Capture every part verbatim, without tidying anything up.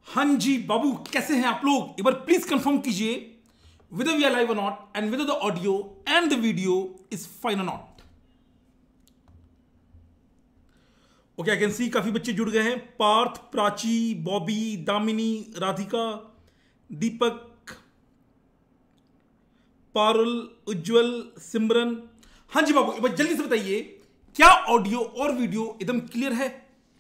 हाँ जी बाबू, कैसे हैं आप लोग? एक बार प्लीज कंफर्म कीजिए whether we are live or not and whether the audio and the video is fine or not. Okay, I can see काफी बच्चे जुड़ गए हैं। पार्थ, प्राची, बॉबी, दामिनी, राधिका, दीपक, पारुल, उज्जवल, सिमरन। हाँ जी बाबू, एक बार जल्दी से बताइए, क्या ऑडियो और वीडियो एकदम क्लियर है?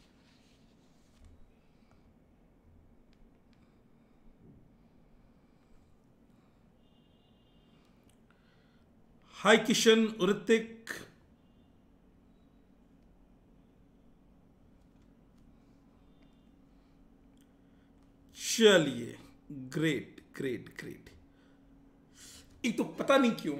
हाय किशन, ऋतिक, चलिए, ग्रेट ग्रेट ग्रेट। एक तो पता नहीं क्यों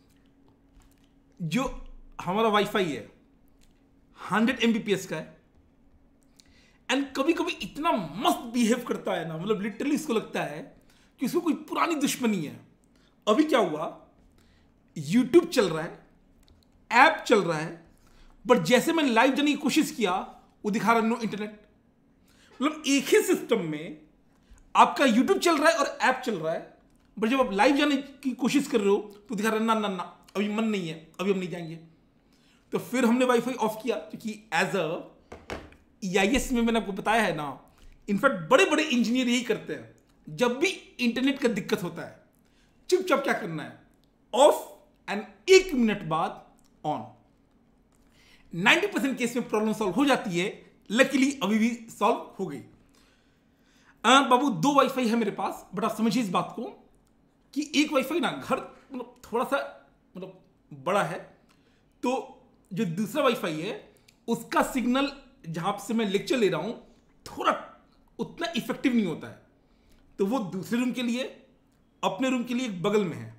जो हमारा वाईफाई है हंड्रेड एमबीपीएस का है एंड कभी कभी इतना मस्त बिहेव करता है ना, मतलब लिटरली इसको लगता है कि उसको कोई पुरानी दुश्मनी है। अभी क्या हुआ, यूट्यूब चल रहा है, ऐप चल रहा है, बट जैसे मैंने लाइव जाने की कोशिश किया वो दिखा रहा नो इंटरनेट। मतलब एक ही सिस्टम में आपका यूट्यूब चल रहा है और ऐप चल रहा है, बट जब आप लाइव जाने की कोशिश कर रहे हो तो दिखा रहा है ना ना ना अभी मन नहीं है, अभी हम नहीं जाएंगे। तो फिर हमने वाईफाई ऑफ किया, क्योंकि एज अ ईआईएस में मैंने आपको बताया है ना, इनफैक्ट बड़े बड़े इंजीनियर यही करते हैं। जब भी इंटरनेट का दिक्कत होता है, चुपचाप क्या करना है, ऑफ एंड एक मिनट बाद ऑन। नाइंटी परसेंट केस में प्रॉब्लम सॉल्व हो जाती है। लकीली अभी भी सॉल्व हो गई। आ, बाबू दो वाईफाई है मेरे पास, बट आप समझिए इस बात को कि एक वाईफाई ना घर मतलब थोड़ा सा मतलब बड़ा है, तो जो दूसरा वाईफाई है उसका सिग्नल जहां से मैं लेक्चर ले रहा हूं थोड़ा उतना इफेक्टिव नहीं होता है, तो वो दूसरे रूम के लिए, अपने रूम के लिए एक बगल में है।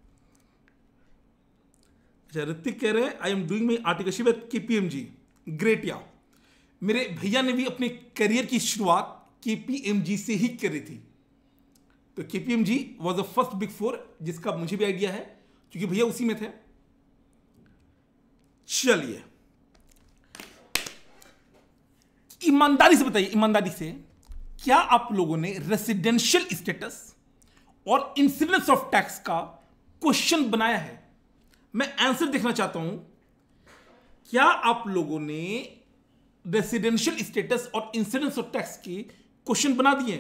ऋतिक कह रहे हैं I am doing my articleship at KPMG. Great. या मेरे भैया ने भी अपने करियर की शुरुआत केपीएमजी से ही करी थी। तो KPMG was the first big four जिसका मुझे भी आइडिया है, क्योंकि भैया उसी में थे। चलिए, ईमानदारी से बताइए, ईमानदारी से, क्या आप लोगों ने रेसिडेंशियल स्टेटस और इंसिडेंस ऑफ टैक्स का क्वेश्चन बनाया है? मैं आंसर देखना चाहता हूं। क्या आप लोगों ने रेसिडेंशियल स्टेटस और इंसिडेंस ऑफ टैक्स के क्वेश्चन बना दिए?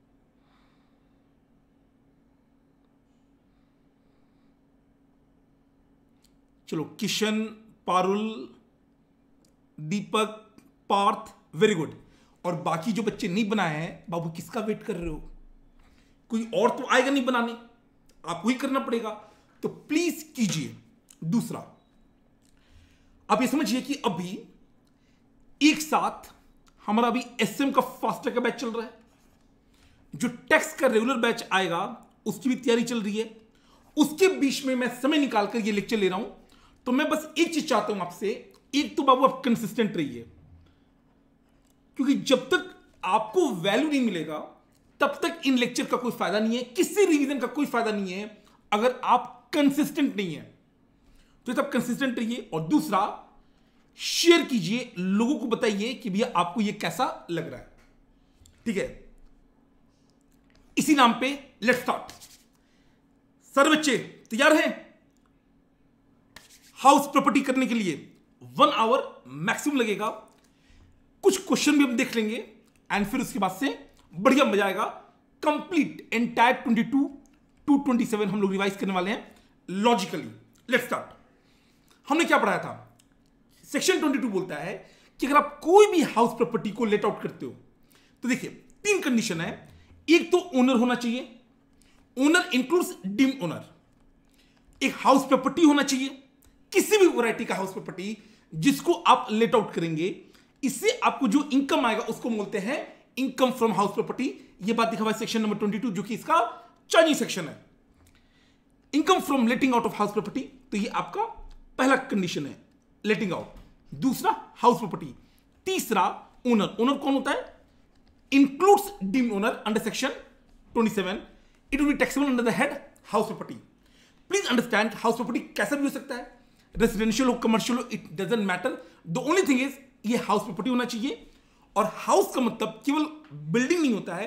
चलो, किशन, पारुल, दीपक, पार्थ, वेरी गुड। और बाकी जो बच्चे नहीं बनाए हैं, बाबू किसका वेट कर रहे हो? कोई और तो आएगा नहीं बनाने, आपको ही करना पड़ेगा, तो प्लीज कीजिए। दूसरा, आप ये समझिए कि अभी एक साथ हमारा अभी एसएम का फास्ट ट्रैक का बैच चल रहा है, जो टैक्स का रेगुलर बैच आएगा उसकी भी तैयारी चल रही है। उसके बीच में मैं समय निकालकर ये लेक्चर ले रहा हूं, तो मैं बस एक चीज चाहता हूं आपसे, एक तो बाबू आप कंसिस्टेंट रहिए, क्योंकि जब तक आपको वैल्यू नहीं मिलेगा तब तक इन लेक्चर का कोई फायदा नहीं है, किसी रिवीजन का कोई फायदा नहीं है अगर आप कंसिस्टेंट नहीं है। तो तब कंसिस्टेंट रहिए। और दूसरा, शेयर कीजिए, लोगों को बताइए कि भैया आपको ये कैसा लग रहा है। ठीक है, इसी नाम पे लेट्स स्टार्ट। सर बच्चे तैयार हैं हाउस प्रॉपर्टी करने के लिए? वन आवर मैक्सिमम लगेगा। कुछ क्वेश्चन भी हम देख लेंगे एंड फिर उसके बाद से बढ़िया मजा आएगा। Complete entire twenty two to twenty seven हम लोग रिवाइज करने वाले हैं लॉजिकली। Let's start. हमने क्या पढ़ाया था? सेक्शन ट्वेंटी टू बोलता है कि अगर आप कोई भी हाउस प्रॉपर्टी को लेट आउट करते हो तो देखिए तीन कंडीशन है। एक तो ओनर होना चाहिए, ओनर इंक्लूड्स डिम ओनर। एक हाउस प्रॉपर्टी होना चाहिए, किसी भी वैरायटी का हाउस प्रॉपर्टी जिसको आप लेट आउट करेंगे, इससे आपको जो इनकम आएगा उसको बोलते हैं इनकम फ्रॉम हाउस प्रॉपर्टी। यह बात दिखा हुआ है सेक्शन नंबर ट्वेंटी टू, जो कि इसका चाइनीज सेक्शन है। Income from letting out of house property, तो ये आपका पहला कंडीशन है, लेटिंग आउट। दूसरा हाउस प्रॉपर्टी। तीसरा ओनर। ओनर कौन होता है? Includes deemed owner under section twenty seven. It will be taxable under the head house property. Please understand, house property कैसा भी हो सकता है, रेसिडेंशियल हो, कमर्शियल हो, it doesn't matter. The only thing is ये हाउस प्रॉपर्टी होना चाहिए। और हाउस का मतलब केवल बिल्डिंग नहीं होता है,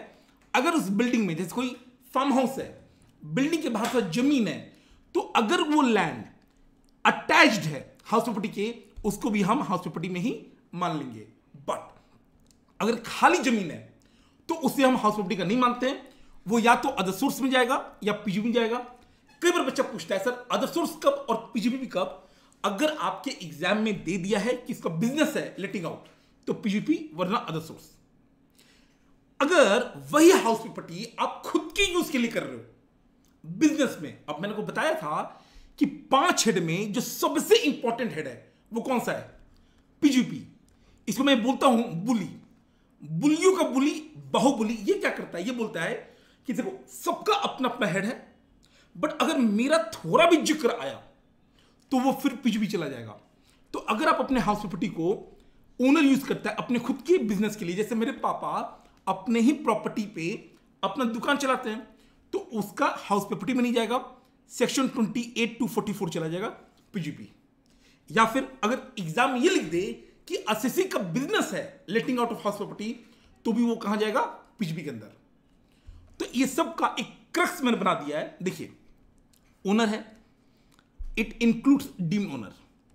अगर उस बिल्डिंग में जैसे कोई फार्म हाउस है, बिल्डिंग के बाहर से जमीन है, तो अगर वो लैंड अटैच्ड है हाउस प्रॉपर्टी के, उसको भी हम हाउस प्रॉपर्टी में ही मान लेंगे। बट अगर खाली जमीन है तो उसे हम हाउस प्रॉपर्टी का नहीं मानते हैं, वो या तो अदर सोर्स में जाएगा या पीजीबी में जाएगा। कई बार बच्चा पूछता है सर अदर सोर्स कब और पीजीबी भी कब? अगर आपके एग्जाम में दे दिया है कि इसका बिजनेस है लेटिंग आउट, तो पीजीपी वरना अदर सोर्स। अगर वही हाउस प्रॉपर्टी आप खुद के यूज के लिए कर रहे हो बिजनेस में, अब मैंने को बताया था कि पांच हेड में जो सबसे इंपॉर्टेंट हेड है वो कौन सा है? पीजीपी। इसको मैं बोलता हूं बुली। बुलियों का बुली बाहुबली। ये क्या करता है? ये बोलता है कि देखो सबका अपना अपना हेड है, बट अगर मेरा थोड़ा भी जिक्र आया तो वो फिर पीजीपी चला जाएगा। तो अगर आप अपने हाउस प्रॉपर्टी को ओनर यूज करता है अपने खुद के बिजनेस के लिए, जैसे मेरे पापा अपने ही प्रॉपर्टी पे अपना दुकान चलाते हैं, तो उसका हाउस प्रॉपर्टी में नहीं जाएगा, सेक्शन अट्ठाईस टू चौवालीस चला जाएगा पीजीपी। या फिर अगर एग्जाम ये लिख दे कि असेसी का बिजनेस है letting out of house property, तो भी वो कहां जाएगा? पीजीपी के अंदर। तो ये सब का एक क्रक्स मैंने बना दिया है। देखिए, ओनर है, इट इंक्लूड्स डीम ओनर।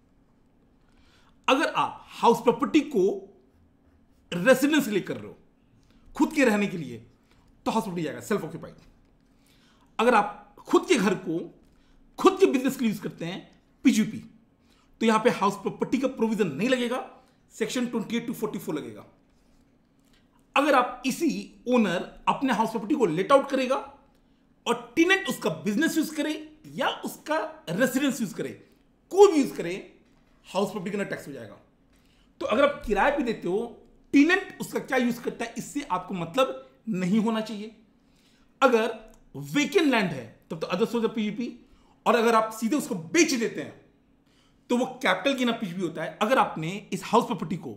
अगर आप हाउस प्रॉपर्टी को रेसिडेंस लिए कर रहे हो, खुद के रहने के लिए, तो हाउस प्रॉपर्टी जाएगा सेल्फ ऑक्यूपाइड। अगर आप खुद के घर को खुद के बिजनेस के लिए यूज करते हैं, पीजीपी, तो यहां पे हाउस प्रॉपर्टी का प्रोविजन नहीं लगेगा, सेक्शन अट्ठाईस टू चौवालीस लगेगा। अगर आप इसी ओनर अपने हाउस प्रॉपर्टी को लेट आउट करेगा और टेनेंट उसका बिजनेस यूज करे या उसका रेसिडेंस यूज करे, कोई भी यूज करे, हाउस प्रॉपर्टी का टैक्स हो जाएगा। तो अगर आप किराए पे देते हो, टेनेंट उसका क्या यूज करता है इससे आपको मतलब नहीं होना चाहिए। अगर वेकेंट लैंड है तब तो अदर सोर्स ऑफ पीजीपी, और अगर आप सीधे उसको बेच देते हैं तो वो कैपिटल गेन ऑफ पीजीपी होता है। अगर आपने इस हाउस प्रॉपर्टी को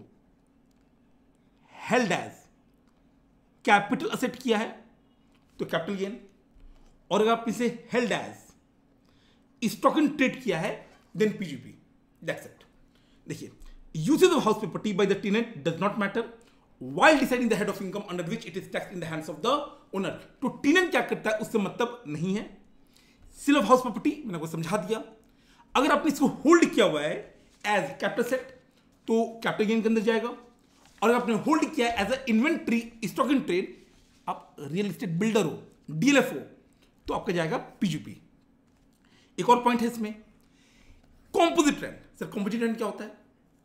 हेल्ड एज कैपिटल असेट किया है तो कैपिटल गेन, और अगर आप इसे held as stock in trade किया है देन पीजीपी। That's it. देखिए, usage of house property by the tenant does not matter while deciding the head of income under which it is taxed in the hands of the owner। तो tenant क्या करता है उससे मतलब नहीं है। Cell of house property मैंने आपको समझा दिया। अगर आपने इसको होल्ड किया हुआ है एज कैपिटल सेट तो कैपिटल गेन के अंदर जाएगा, और अगर आपने होल्ड किया है as a inventory stock in trade, आप रियल एस्टेट बिल्डर हो, डीएलएफ हो, तो आपका जाएगा पीजीपी। एक और पॉइंट है इसमें, composite rent. Sir composite rent क्या होता है?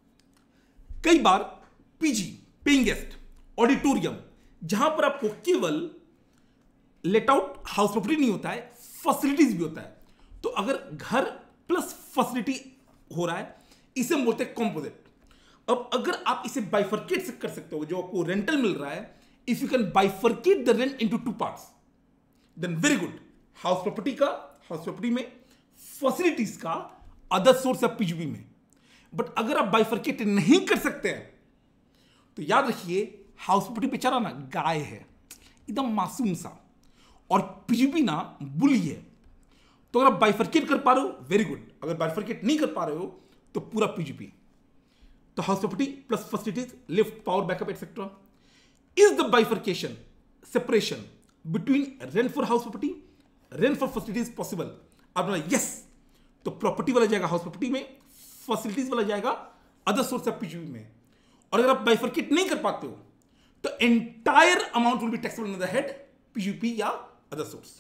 कई बार पीजी पेइंग गेस्ट ऑडिटोरियम, जहां पर आपको केवल लेट आउट हाउस प्रॉपर्टी नहीं होता है, फैसिलिटीज भी होता है। तो अगर घर प्लस फैसिलिटी हो रहा है, इसे हम बोलते हैं कॉम्पोजिट। अब अगर आप इसे बाइफरकेट कर सकते हो, जो आपको रेंटल मिल रहा है, if you can bifurcate the rent into two parts then very good. House property का हाउस प्रॉपर्टी में, फैसिलिटीज का अदर सोर्स ऑफ पीजीबी में। बट अगर आप बाइफरकेट नहीं कर सकते हैं तो याद रखिए, हाउस प्रॉपर्टी बेचारा ना गाय है, एकदम मासूम सा, और पीजीबी ना बुली है। तो अगर आप बाइफरकेट कर पा रहे हो वेरी गुड, अगर बाइफरकेट नहीं कर पा रहे हो तो पूरा पीजीपी। तो house property plus facilities, lift, power backup etcetera. Is the bifurcation separation between rent for house property, rent for facilities possible? आप बोला यस, तो प्रॉपर्टी वाला जाएगा हाउस प्रॉपर्टी में, फैसिलिटीज वाला जाएगा अदर सोर्स ऑफ पीजीपी में। और अगर आप बाइफरकेट नहीं कर पाते हो तो entire amount will be taxable in the head, PGP या अदर सोर्स।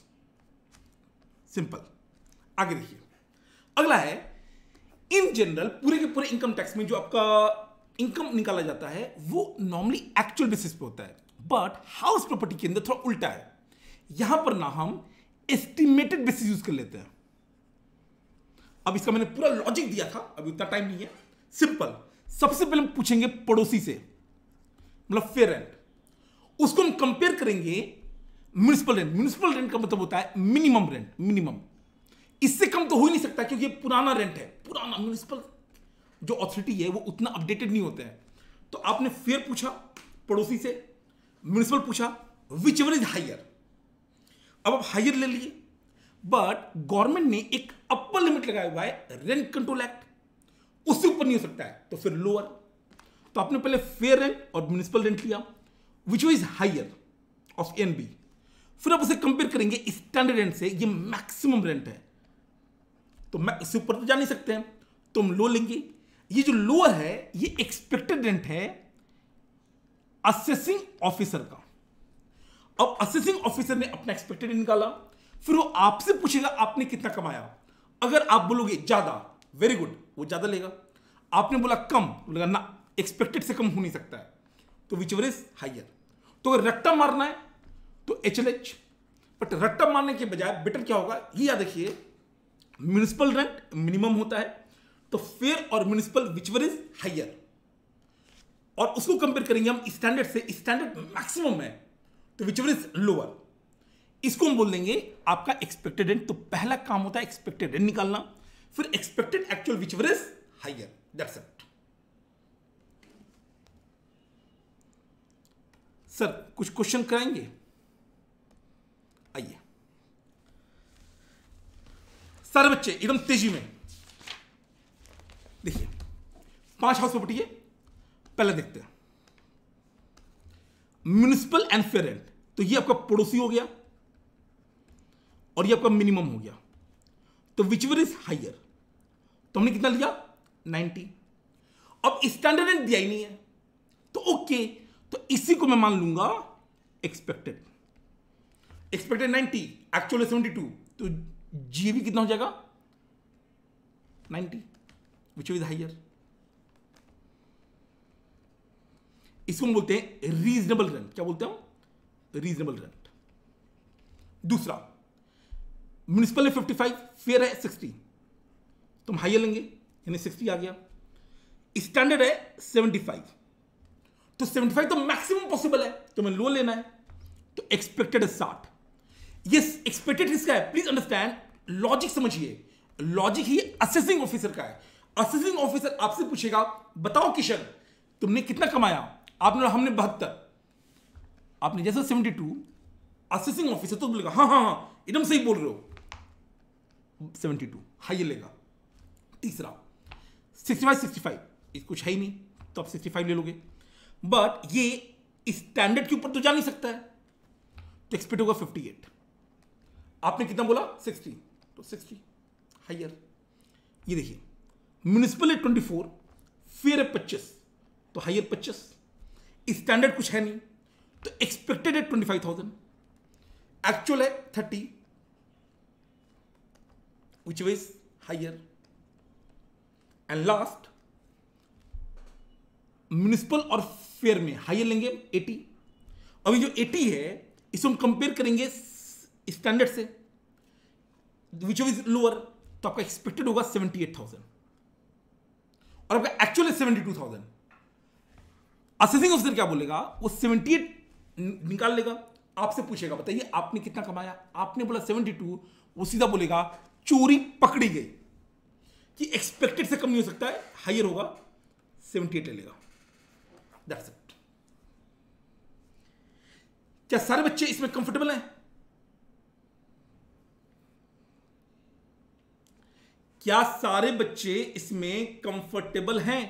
सिंपल। आगे देखिए, अगला है इन जनरल पूरे के पूरे इनकम टैक्स में जो आपका इनकम निकाला जाता है वो नॉर्मली एक्चुअल बेसिस पे होता है, बट हाउस प्रॉपर्टी के अंदर थोड़ा उल्टा है। यहां पर ना हम एस्टिमेटेड बेसिस यूज कर लेते हैं। अब इसका मैंने पूरा लॉजिक दिया था, अभी उतना टाइम नहीं है। सिंपल, सबसे पहले हम पूछेंगे पड़ोसी से, मतलब फेयर रेंट, उसको हम कंपेयर करेंगे म्युनिसिपल रेंट। म्युनिसिपल रेंट का मतलब होता है मिनिमम रेंट, मिनिमम, इससे कम तो हो ही नहीं सकता क्योंकि ये पुराना रेंट है। पुराना म्युनिसिपल जो अथॉरिटी है वो उतना अपडेटेड नहीं होते हैं। तो आपने फेयर पूछा पड़ोसी से, म्युनिसिपल पूछा, विच एवर इज हायर। अब आप हायर ले लिए, बट गवर्नमेंट ने एक अपर लिमिट लगाया हुआ है रेंट कंट्रोल एक्ट, उससे ऊपर नहीं हो सकता है, तो फिर लोअर। तो आपने पहले फेयर रेंट और म्युनिसिपल रेंट लिया, which is higher of A B, फिर आप उसे कंपेयर करेंगे स्टैंडर्ड रेंट से, ये मैक्सिमम रेंट है, तो मैं इससे ऊपर तो जा नहीं सकते हैं, तो हम लो लेंगे। ये जो लोअर है ये एक्सपेक्टेड रेंट है असेसिंग ऑफिसर का। अब असेसिंग ऑफिसर ने अपना एक्सपेक्टेड रेंट निकाला, फिर वो आपसे पूछेगा आपने कितना कमाया। अगर आप बोलोगे ज्यादा, वेरी गुड, वो ज्यादा लेगा। आपने बोला कम, बोलेगा ना, एक्सपेक्टेड से कम हो नहीं सकता है, तो विच एवर इज हाइयर। तो अगर रट्टा मारना है तो एच एल एच, बट रट्टा मारने के बजाय बेटर क्या होगा, ये याद रखिए, म्युनिसिपल रेंट मिनिमम होता है, तो फेयर और municipal whichever is higher, और उसको कंपेयर करेंगे हम स्टैंडर्ड से, स्टैंडर्ड मैक्सिमम है, तो विच एवर इज लोअर। इसको हम बोल देंगे आपका एक्सपेक्टेड रेंट। तो पहला काम होता है एक्सपेक्टेड रेंट निकालना, फिर expected actual whichever is higher, that's it. Sir कुछ क्वेश्चन कराएंगे, आइए सारे बच्चे एकदम तेजी में देखिए, पांच हाउस प्रॉपर्टी है, पहले देखते हैं म्युनिसिपल एंड फेयर रेंट। तो ये आपका पड़ोसी हो गया और ये आपका मिनिमम हो गया, तो विच एवर इज हाइयर, तो हमने कितना लिया नाइंटी। अब स्टैंडर्ड रेंट दिया ही नहीं है, तो ओके, तो इसी को मैं मान लूंगा expected. Expected ninety, actual seventy two, तो जीबी कितना हो जाएगा नाइंटी, विच इज हाइयर। इसको हम बोलते हैं रीजनेबल रेंट। क्या बोलते हैं हम, रीजनेबल रेंट। दूसरा म्युनिसिपल है फिफ्टी फाइव, फेयर है सिक्सटी, तो हम हाइयर लेंगे, यानी सिक्सटी आ गया। स्टैंडर्ड है सेवेंटी फाइव, तो सेवेंटी फाइव तो मैक्सिमम पॉसिबल है, तो मैं लो लेना है, तो एक्सपेक्टेड है साठ। यस, एक्सपेक्टेड किसका है, प्लीज अंडरस्टैंड, लॉजिक समझिए, लॉजिक ही असेसिंग ऑफिसर का है। असेसिंग ऑफिसर आपसे पूछेगा बताओ किशन तुमने कितना कमाया, आपने हमने बहत्तर, आपने जैसे सेवेंटी टू, असेसिंग ऑफिसर तो बोलेगा हाँ हाँ हाँ एकदम सही बोल रहे हो, सेवेंटी टू हाई लेगा। तीसरा सिक्सटी फाइव, सिक्सटी फाइव कुछ है ही नहीं, तो आप सिक्सटी फाइव ले लोगे, बट ये स्टैंडर्ड के ऊपर तो जा नहीं सकता है, तो एक्सपेक्ट होगा फिफ्टी एट। आपने कितना बोला सिक्सटी, तो सिक्सटी हाइयर। ये देखिए म्युनिसिपल है ट्वेंटी फोर, फेयर है पच्चीस, तो हाइयर पच्चीस। स्टैंडर्ड कुछ है नहीं, तो एक्सपेक्टेड है ट्वेंटी फाइव थाउजेंड, एक्चुअल है thirty, which is higher. And last municipal और फेयर में हाइयर लेंगे एटी। अभी जो एटी है इसको हम कंपेयर करेंगे स्टैंडर्ड से, विच इज लोअर, तो आपका एक्सपेक्टेड होगा सेवेंटी एट थाउजेंड और आपका एक्चुअल है seventy two thousand. Assessing officer क्या बोलेगा, वो सेवेंटी एट निकाल लेगा, आपसे पूछेगा बताइए आपने कितना कमाया, आपने बोला सेवेंटी टू, वो सीधा बोलेगा चोरी पकड़ी गई, कि एक्सपेक्टेड से कम नहीं हो सकता है, हाइयर होगा, सेवेंटी एट ले लेगा, दैट्स इट। क्या सारे बच्चे इसमें कंफर्टेबल हैं? क्या सारे बच्चे इसमें कंफर्टेबल हैं?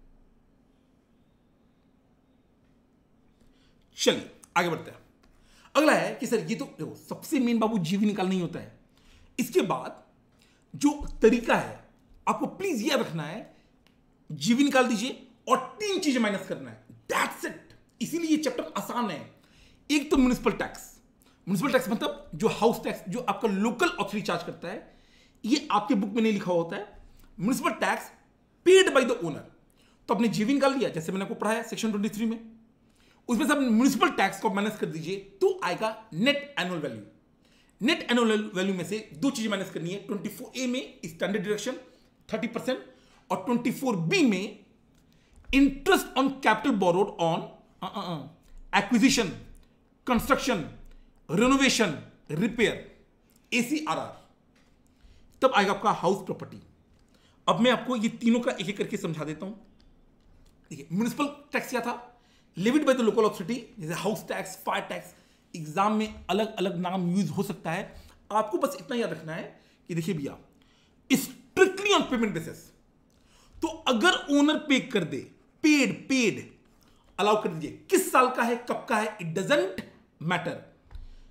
चलिए आगे बढ़ते हैं। अगला है कि सर ये तो देखो सबसे मेन बाबू जीवी निकालना ही होता है, इसके बाद जो तरीका है आपको प्लीज ये रखना है, जीवी निकाल दीजिए और तीन चीजें माइनस करना है, दैट्स इट। इसीलिए ये चैप्टर आसान है। एक तो म्युनिसिपल टैक्स, म्युनिसिपल टैक्स मतलब जो हाउस टैक्स जो आपका लोकल अथॉरिटी चार्ज करता है, ये आपके बुक में नहीं लिखा होता है, municipal tax paid by the owner. तो आपने जीवी निकाल लिया, जैसे मैंने आपको पढ़ाया सेक्शन ट्वेंटी थ्री में, उसमें से आप म्युनिसिपल टैक्स को माइनस कर दीजिए तो आएगा net annual value. Net annual value में से दो चीजें माइनस करनी है, ट्वेंटी फोर ए में स्टैंडर्ड डिडक्शन थर्टी परसेंट और ट्वेंटी फोर बी में interest on capital borrowed on acquisition, construction, renovation, repair, ACRR, तब आएगा आपका हाउस प्रॉपर्टी। अब मैं आपको ये तीनों का एक एक करके समझा देता हूं। देखिए म्युनिसिपल टैक्स क्या था, levied by the local authority, जैसे house tax, fire tax, exam में अलग अलग नाम यूज हो सकता है, आपको बस इतना याद रखना है कि देखिए भैया स्ट्रिक्टली ऑन पेमेंट बेसिस, तो अगर ओनर पे कर दे, पेड पेड अलाउ कर दीजिए, किस साल का है कब का है it doesn't matter,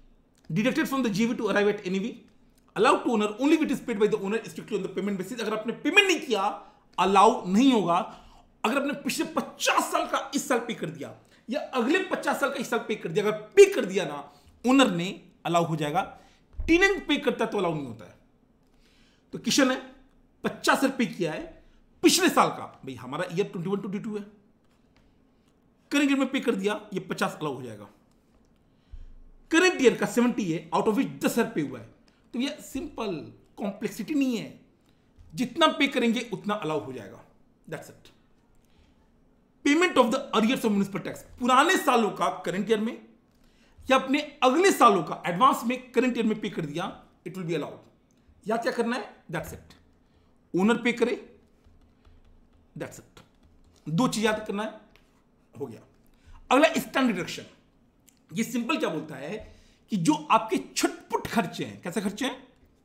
deducted from the GV to arrive at NEV, allowed to owner only it is paid by the owner strictly on the payment basis. अगर आपने पेमेंट नहीं किया अलाउ नहीं होगा। अगर आपने पिछले पचास साल का इस साल पे कर दिया या अगले पचास साल का इस साल पे कर दिया, अगर पे कर दिया ना ओनर ने, अलाउ हो जाएगा। टेनेंट पे करता है तो अलाउ नहीं होता है। तो किशन है पचास रुपए किया है पिछले साल का, भाई हमारा year twenty one twenty two है, करंट ईयर में पे कर दिया, ये पचास अलाउ हो जाएगा। करंट ईयर का सेवेंटी है, आउट ऑफ विच दस हजार पे हुआ है, तो ये सिंपल, कॉम्प्लेक्सिटी नहीं है, जितना पे करेंगे उतना अलाउ हो जाएगा, that's it. Payment of the arrears of municipal tax, पुराने सालों का करंट ईयर में या अपने अगले सालों का एडवांस में करंट ईयर में पे कर दिया, इट विल बी अलाउड। या क्या करना है, दैट्स इट, ओनर पे करे, दैट्स इट, दो चीज याद करना है, हो गया। अगला स्टैंडर्ड डिडक्शन, ये सिंपल क्या बोलता है कि जो आपके छुटपुट खर्चे हैं, कैसे खर्चे हैं,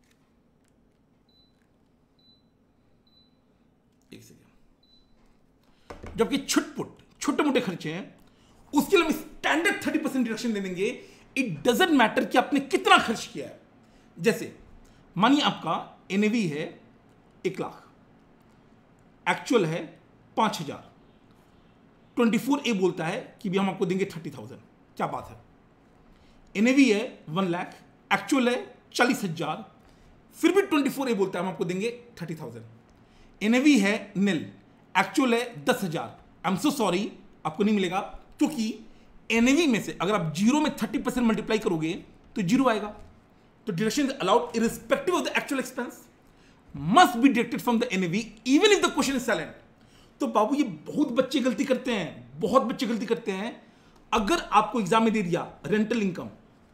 एक सेकेंड, जो आपके छुटपुट छोटे मोटे खर्चे हैं उसके लिए हम स्टैंडर्ड थर्टी परसेंट डिडक्शन दे देंगे। इट डजेंट मैटर कि आपने कितना खर्च किया है। जैसे मानिए आपका एनएवी है एक लाख, एक्चुअल है पांच हजार, ट्वेंटी फोर ए बोलता है कि भी हम आपको देंगे थर्टी थाउजेंड, क्या बात है। एनएवी है वन लाख, एक्चुअल है चालीस हजार, फिर भी ट्वेंटी फोर ए बोलता है हम आपको देंगे थर्टी थाउजेंड। एनएवी है निल, एक्चुअल है दस हजार, आई एम सो सॉरी आपको नहीं मिलेगा, क्योंकि एनएवी में से अगर आप जीरो में थर्टी परसेंट मल्टीप्लाई करोगे तो जीरो आएगा। तो deduction is allowed irrespective of the actual expense, must be deducted from the NAV even if the question is silent. तो बाबू ये बहुत बच्चे गलती करते हैं, बहुत बच्चे गलती करते हैं। अगर आपको एग्जाम में दे दिया रेंटल इनकम,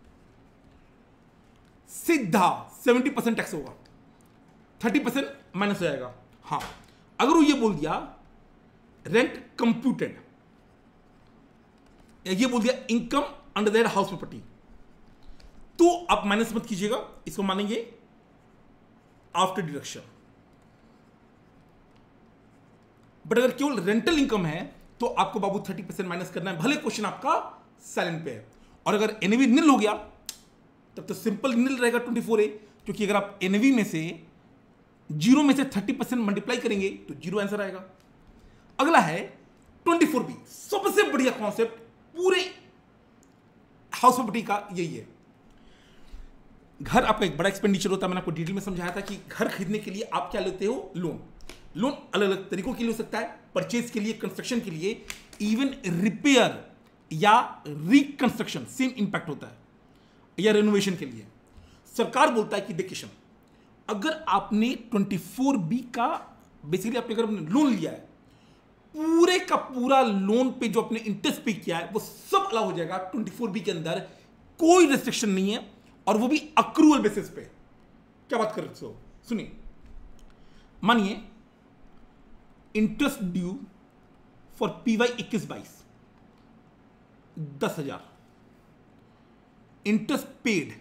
सीधा सेवेंटी परसेंट टैक्स होगा, थर्टी परसेंट माइनस हो जाएगा। हाँ, अगर वो ये बोल दिया रेंट कंप्यूटेड, ये बोल दिया income under that house property, तो आप माइनस मत कीजिएगा, इसको मानेंगे आफ्टर डिडक्शन। बट अगर केवल रेंटल इनकम है तो आपको बाबू थर्टी परसेंट माइनस करना है, भले क्वेश्चन आपका साइलेंट पे है। और अगर एनएवी निल हो गया तब तो सिंपल निल रहेगा ट्वेंटी फोर ए, क्योंकि अगर आप एनएवी में से जीरो में से थर्टी परसेंट मल्टीप्लाई करेंगे तो जीरो आंसर आएगा। अगला है ट्वेंटी फोर बी, सबसे बढ़िया कॉन्सेप्ट पूरे हाउस प्रॉपर्टी का यही है। घर आपका एक बड़ा एक्सपेंडिचर होता है, मैंने आपको डिटेल में समझाया था कि घर खरीदने के लिए आप क्या लेते हो, लोन। लोन अलग अलग तरीकों के लिए हो सकता है, परचेज के लिए, कंस्ट्रक्शन के लिए, इवन रिपेयर या रिकंस्ट्रक्शन सेम इंपैक्ट होता है, या रेनोवेशन के लिए। सरकार बोलता है कि देख किशन, अगर आपने ट्वेंटी फोर बी का बेसिकली आपने अगर आपने लोन लिया है, पूरे का पूरा लोन पे जो आपने इंटरेस्ट पे किया है वो सब अलाउ हो जाएगा ट्वेंटी फोर बी के अंदर, कोई रेस्ट्रिक्शन नहीं है, और वो भी अक्रूवल बेसिस पे। क्या बात कर रहे हो, सुनिए, मानिए इंटरेस्ट ड्यू फॉर पीवाई इक्कीस बाईस दस हजार, इंटरेस्ट पेड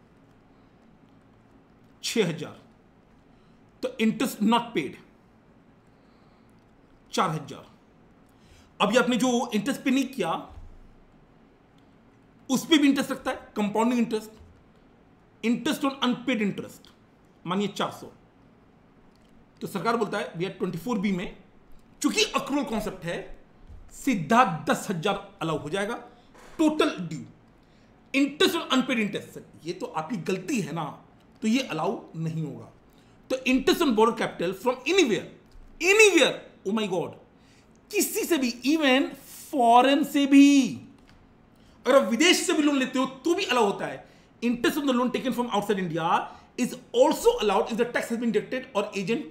छह हजार, तो इंटरेस्ट नॉट पेड चार हजार। अभी आपने जो इंटरेस्ट पे नहीं किया उस पे भी इंटरेस्ट लगता है, compounding interest, interest on unpaid interest, मानिए चार सौ। तो सरकार बोलता है भैया ट्वेंटी फोर बी में चूंकि अक्रूवल कॉन्सेप्ट है, सीधा दस हजार अलाउ हो जाएगा total due. Interest on unpaid interest, ये तो आपकी गलती है ना, तो ये अलाउ नहीं होगा। तो interest on borrow capital from anywhere, anywhere, oh my god, किसी से भी, इवन फॉरेन से भी, अगर आप विदेश से भी लोन लेते हो तो भी अलाउ होता है। Interest on the loan taken from outside India is also allowed if the tax has been deducted और एजेंट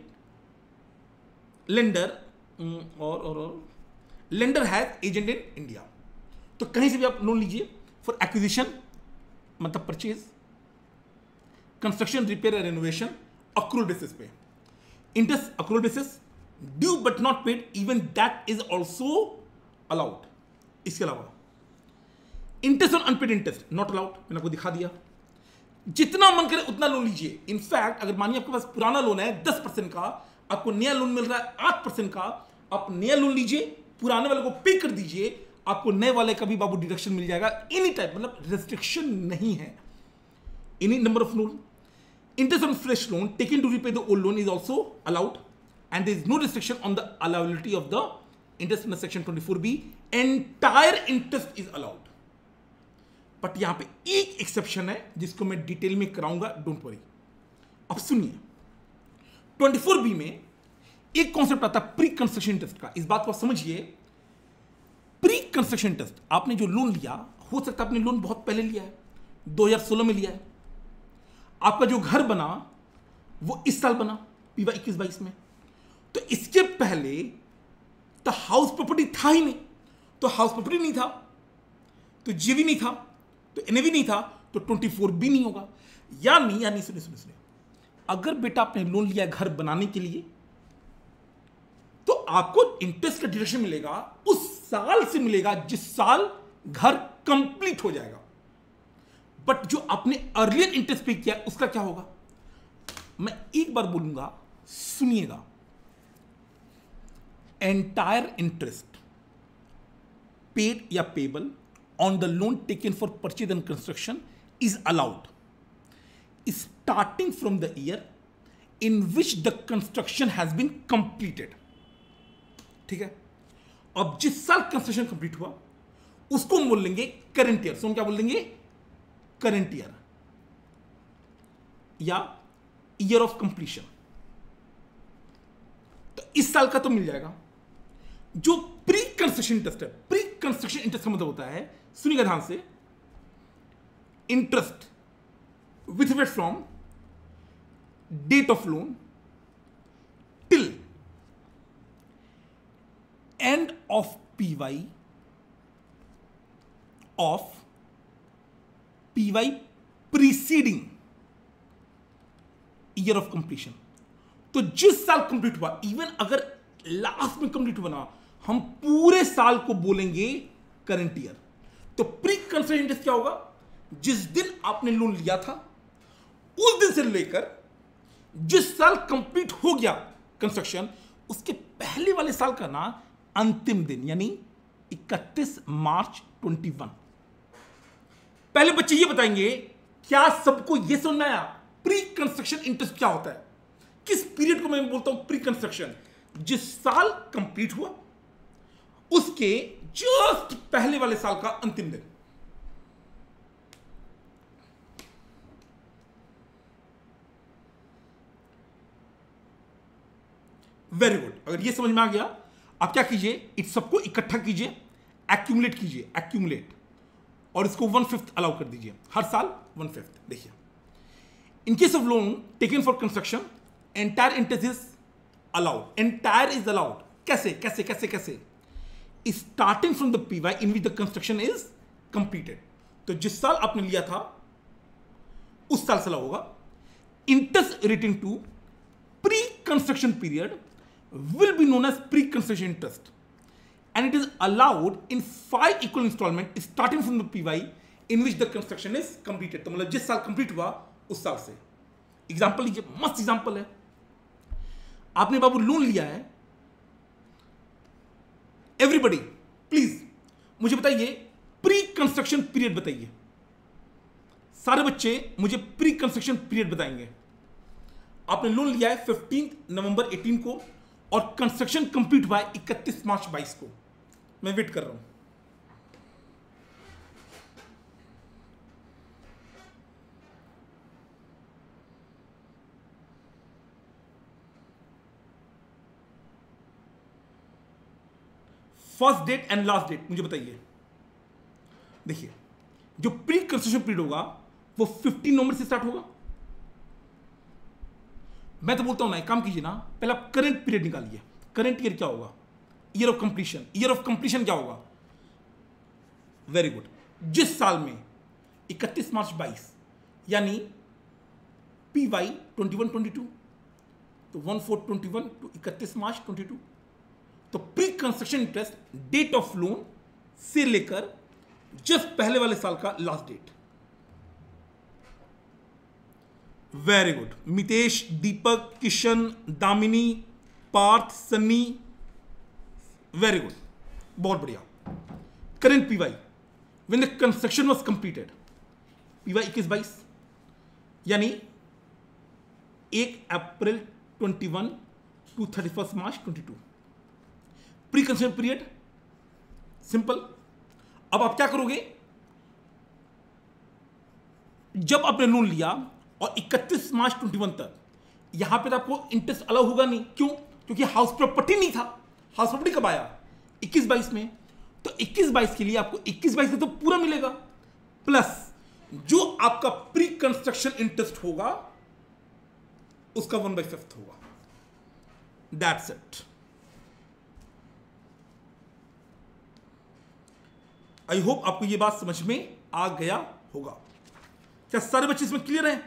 लेंडर और और lender has agent in India. तो कहीं से भी आप लोन लीजिए फॉर एक्विजिशन, मतलब परचेज, कंस्ट्रक्शन, रिपेयर या रेनोवेशन, अक्रूवल बेसिस पे। Interest accrual basis, due but not paid, even that is also allowed. इसके अलावा interest on unpaid interest not allowed, मैंने आपको दिखा दिया। जितना मन करे उतना लोन लीजिए। इनफैक्ट अगर मानिए आपके पास पुराना लोन है दस परसेंट का, आपको नया लोन मिल रहा है आठ परसेंट का, आप नया लोन लीजिए, पुराने वाले को पे कर दीजिए, आपको नए वाले का भी बाबू डिडक्शन मिल जाएगा एनी टाइप, मतलब रेस्ट्रिक्शन नहीं है। any number of loan. Interest on fresh loan taken to repay the old loan is also allowed, and there is no restriction on the allowability of the interest under section twenty-four B. Entire interest is allowed. But यहां पे एक exception है जिसको मैं detail में कराऊंगा, don't worry. अब सुनिए, ट्वेंटी फोर बी में एक कॉन्सेप्ट आता है प्री कंस्ट्रक्शन इंटरेस्ट का. इस बात को समझिए. प्री कंस्ट्रक्शन इंटरेस्ट, आपने जो लोन लिया, हो सकता है आपने लोन बहुत पहले लिया है, दो हज़ार सोलह में लिया है. आपका जो घर बना वो इस साल बना, पीवा इक्कीस बाईस में. तो इसके पहले तो हाउस प्रॉपर्टी था ही नहीं. तो हाउस प्रॉपर्टी नहीं था, तो जीवी नहीं था, तो एनएवी नहीं था, तो ट्वेंटी फोर बी नहीं होगा. यानी यानी सुनिए सुनिए सुनिए, अगर बेटा आपने लोन लिया घर बनाने के लिए, तो आपको इंटरेस्ट का डिडक्शन मिलेगा उस साल से मिलेगा जिस साल घर कंप्लीट हो जाएगा. बट जो आपने अर्लियर इंटरेस्ट पे किया उसका क्या होगा? मैं एक बार बोलूंगा, सुनिएगा. एंटायर इंटरेस्ट पेड या payable on the loan taken for purchase and construction is allowed starting from the year in which the construction has been completed. ठीक है. अब जिस साल कंस्ट्रक्शन कंप्लीट हुआ उसको हम बोल लेंगे करंट ईयर. सो हम क्या बोल देंगे? करंट ईयर या ईयर ऑफ कंप्लीशन. तो इस साल का तो मिल जाएगा. जो प्री कंस्ट्रक्शन इंटरेस्ट है, प्री कंस्ट्रक्शन इंटरेस्ट का मतलब होता है, सुनिएगा ध्यान से, interest with effect from date of loan till end of PY of PY preceding year of completion. तो जिस साल कंप्लीट हुआ, इवन अगर लास्ट में कंप्लीट हुआ ना, हम पूरे साल को बोलेंगे करंट ईयर. तो प्री कंस्ट्रक्शन इंटरेस्ट क्या होगा? जिस दिन आपने लोन लिया था उस दिन से लेकर जिस साल कंप्लीट हो गया कंस्ट्रक्शन, उसके पहले वाले साल का ना अंतिम दिन, यानी इकतीस मार्च इक्कीस. पहले बच्चे ये बताएंगे, क्या सबको ये समझ में आया प्री कंस्ट्रक्शन इंटरेस्ट क्या होता है? किस पीरियड को मैं बोलता हूं प्री कंस्ट्रक्शन? जिस साल कंप्लीट हुआ उसके जस्ट पहले वाले साल का अंतिम दिन. Very good. अगर ये समझ में आ गया, आप क्या कीजिए, इस सबको इकट्ठा कीजिए, एक्यूमुलेट कीजिए, एक्यूमुलेट, और इसको वन फिफ्थ अलाउ कर दीजिए. हर साल वन फिफ्थ. देखिए, in case of loan taken for construction, entire interest is allowed. Entire is allowed. कैसे कैसे कैसे कैसे? Starting from the PY in which the construction is completed. तो जिस साल आपने लिया था उस साल से अलाउ होगा. Interest relating to pre construction period will be known as pre-construction interest, and it is allowed in five equal installment starting from the P Y in which the construction is completed. तो मतलब जिस साल complete हुआ उस साल से. Example लीजिए, मस्त एग्जाम्पल है. आपने बाबू लोन लिया है. एवरीबडी प्लीज मुझे बताइए प्री कंस्ट्रक्शन पीरियड बताइए. सारे बच्चे मुझे प्री कंस्ट्रक्शन पीरियड बताएंगे. आपने लोन लिया है फिफ्टीन नवंबर अठारह को और कंस्ट्रक्शन कंप्लीट हुआ है इकतीस मार्च बाईस को. मैं वेट कर रहा हूं. First date and last date मुझे बताइए. देखिए, जो प्री कंस्ट्रक्शन पीरियड होगा वो फिफ्टीन नवंबर से स्टार्ट होगा. मैं तो बोलता हूं ना, एक काम कीजिए ना, पहले आप करंट पीरियड निकालिए. करंट ईयर क्या होगा? Year of completion. Year of completion क्या होगा? Very good. जिस साल में इकतीस मार्च बाईस, यानी P Y twenty one twenty two, तो one four twenty one to इकतीस मार्च ट्वेंटी टू. तो pre construction interest date of loan से लेकर जस्ट पहले वाले साल का last date. Very good. Mitesh, Deepak, Kishan, Damini, Parth, Sunny, very good, बहुत बढ़िया. Current PY when the construction was completed, PY इक्कीस बाईस. यानी एक April twenty one to thirty first March twenty two, pre construction period. Simple. अब आप क्या करोगे, जब आपने लोन लिया और इकतीस मार्च ट्वेंटी वन तक, यहां पे तो आपको इंटरेस्ट अलाउ होगा नहीं। क्यों? क्योंकि हाउस प्रॉपर्टी नहीं था। हाउस प्रॉपर्टी कब आया? इक्कीस बाईस में। तो इक्कीस बाईस के लिए आपको इक्कीस बाईस में तो पूरा मिलेगा, प्लस जो आपका प्री कंस्ट्रक्शन इंटरेस्ट होगा उसका वन बाई फिफ्थ होगा। That's it. आई होप आपको यह बात समझ में आ गया होगा। क्या सारे बच्चे इसमें क्लियर हैं?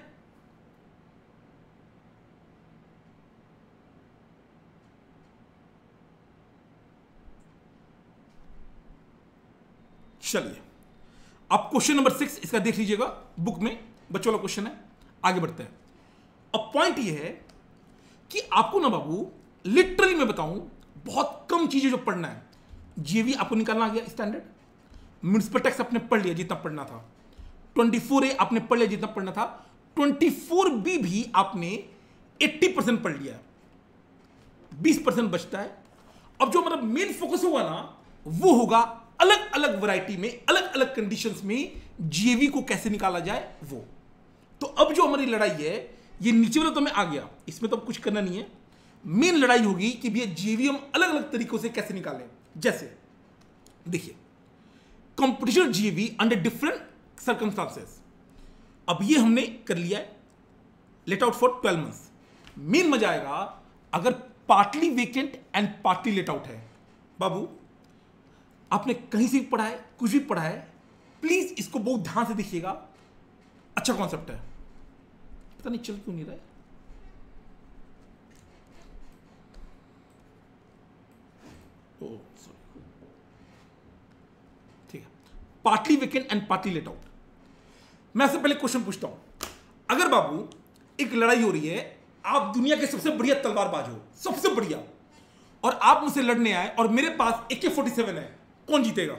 चलिए अब क्वेश्चन नंबर सिक्स इसका देख लीजिएगा, बुक में बच्चों वाला क्वेश्चन है। आगे बढ़ते हैं। अब पॉइंट यह है कि आपको ना बाबू लिटरली मैं बताऊं बहुत कम चीजें जो पढ़ना है। जीवी आपको निकालना आ गया स्टैंडर्ड, म्युनिसिपल टैक्स आपने पढ़ लिया जितना पढ़ना था, ट्वेंटी फोर ए आपने पढ़ लिया जितना पढ़ना था, ट्वेंटी फोर बी भी आपने अस्सी परसेंट पढ़ लिया, बीस परसेंट बचता है। अब जो हमारा मेन फोकस होगा ना वो होगा अलग अलग वैरायटी में, अलग अलग कंडीशंस में जीवी को कैसे निकाला जाए वो। तो अब जो हमारी लड़ाई है ये नीचे वाला तो मैं आ गया, इसमें तो अब कुछ करना नहीं है। मेन लड़ाई होगी कि भैया जीवी हम अलग अलग तरीकों से कैसे निकालें। जैसे देखिए कंपटीशन जीवी अंडर डिफरेंट सर्कमस्टांसेस, अब ये हमने कर लिया है, let out for twelve months. Main मजा आएगा अगर partly vacant and partly let out है। बाबू आपने कहीं से भी पढ़ा है, कुछ भी पढ़ा है, प्लीज इसको बहुत ध्यान से देखिएगा। अच्छा कॉन्सेप्ट है, पता नहीं चल क्यों नहीं रहा है। ओ सॉरी, ठीक है। Partly vacant and partly let out. मैं आपसे पहले क्वेश्चन पूछता हूं, अगर बाबू एक लड़ाई हो रही है, आप दुनिया के सबसे बढ़िया तलवारबाज हो, सबसे बढ़िया, और आप मुझसे लड़ने आए और मेरे पास ए के फोर्टी सेवन है, कौन जीतेगा?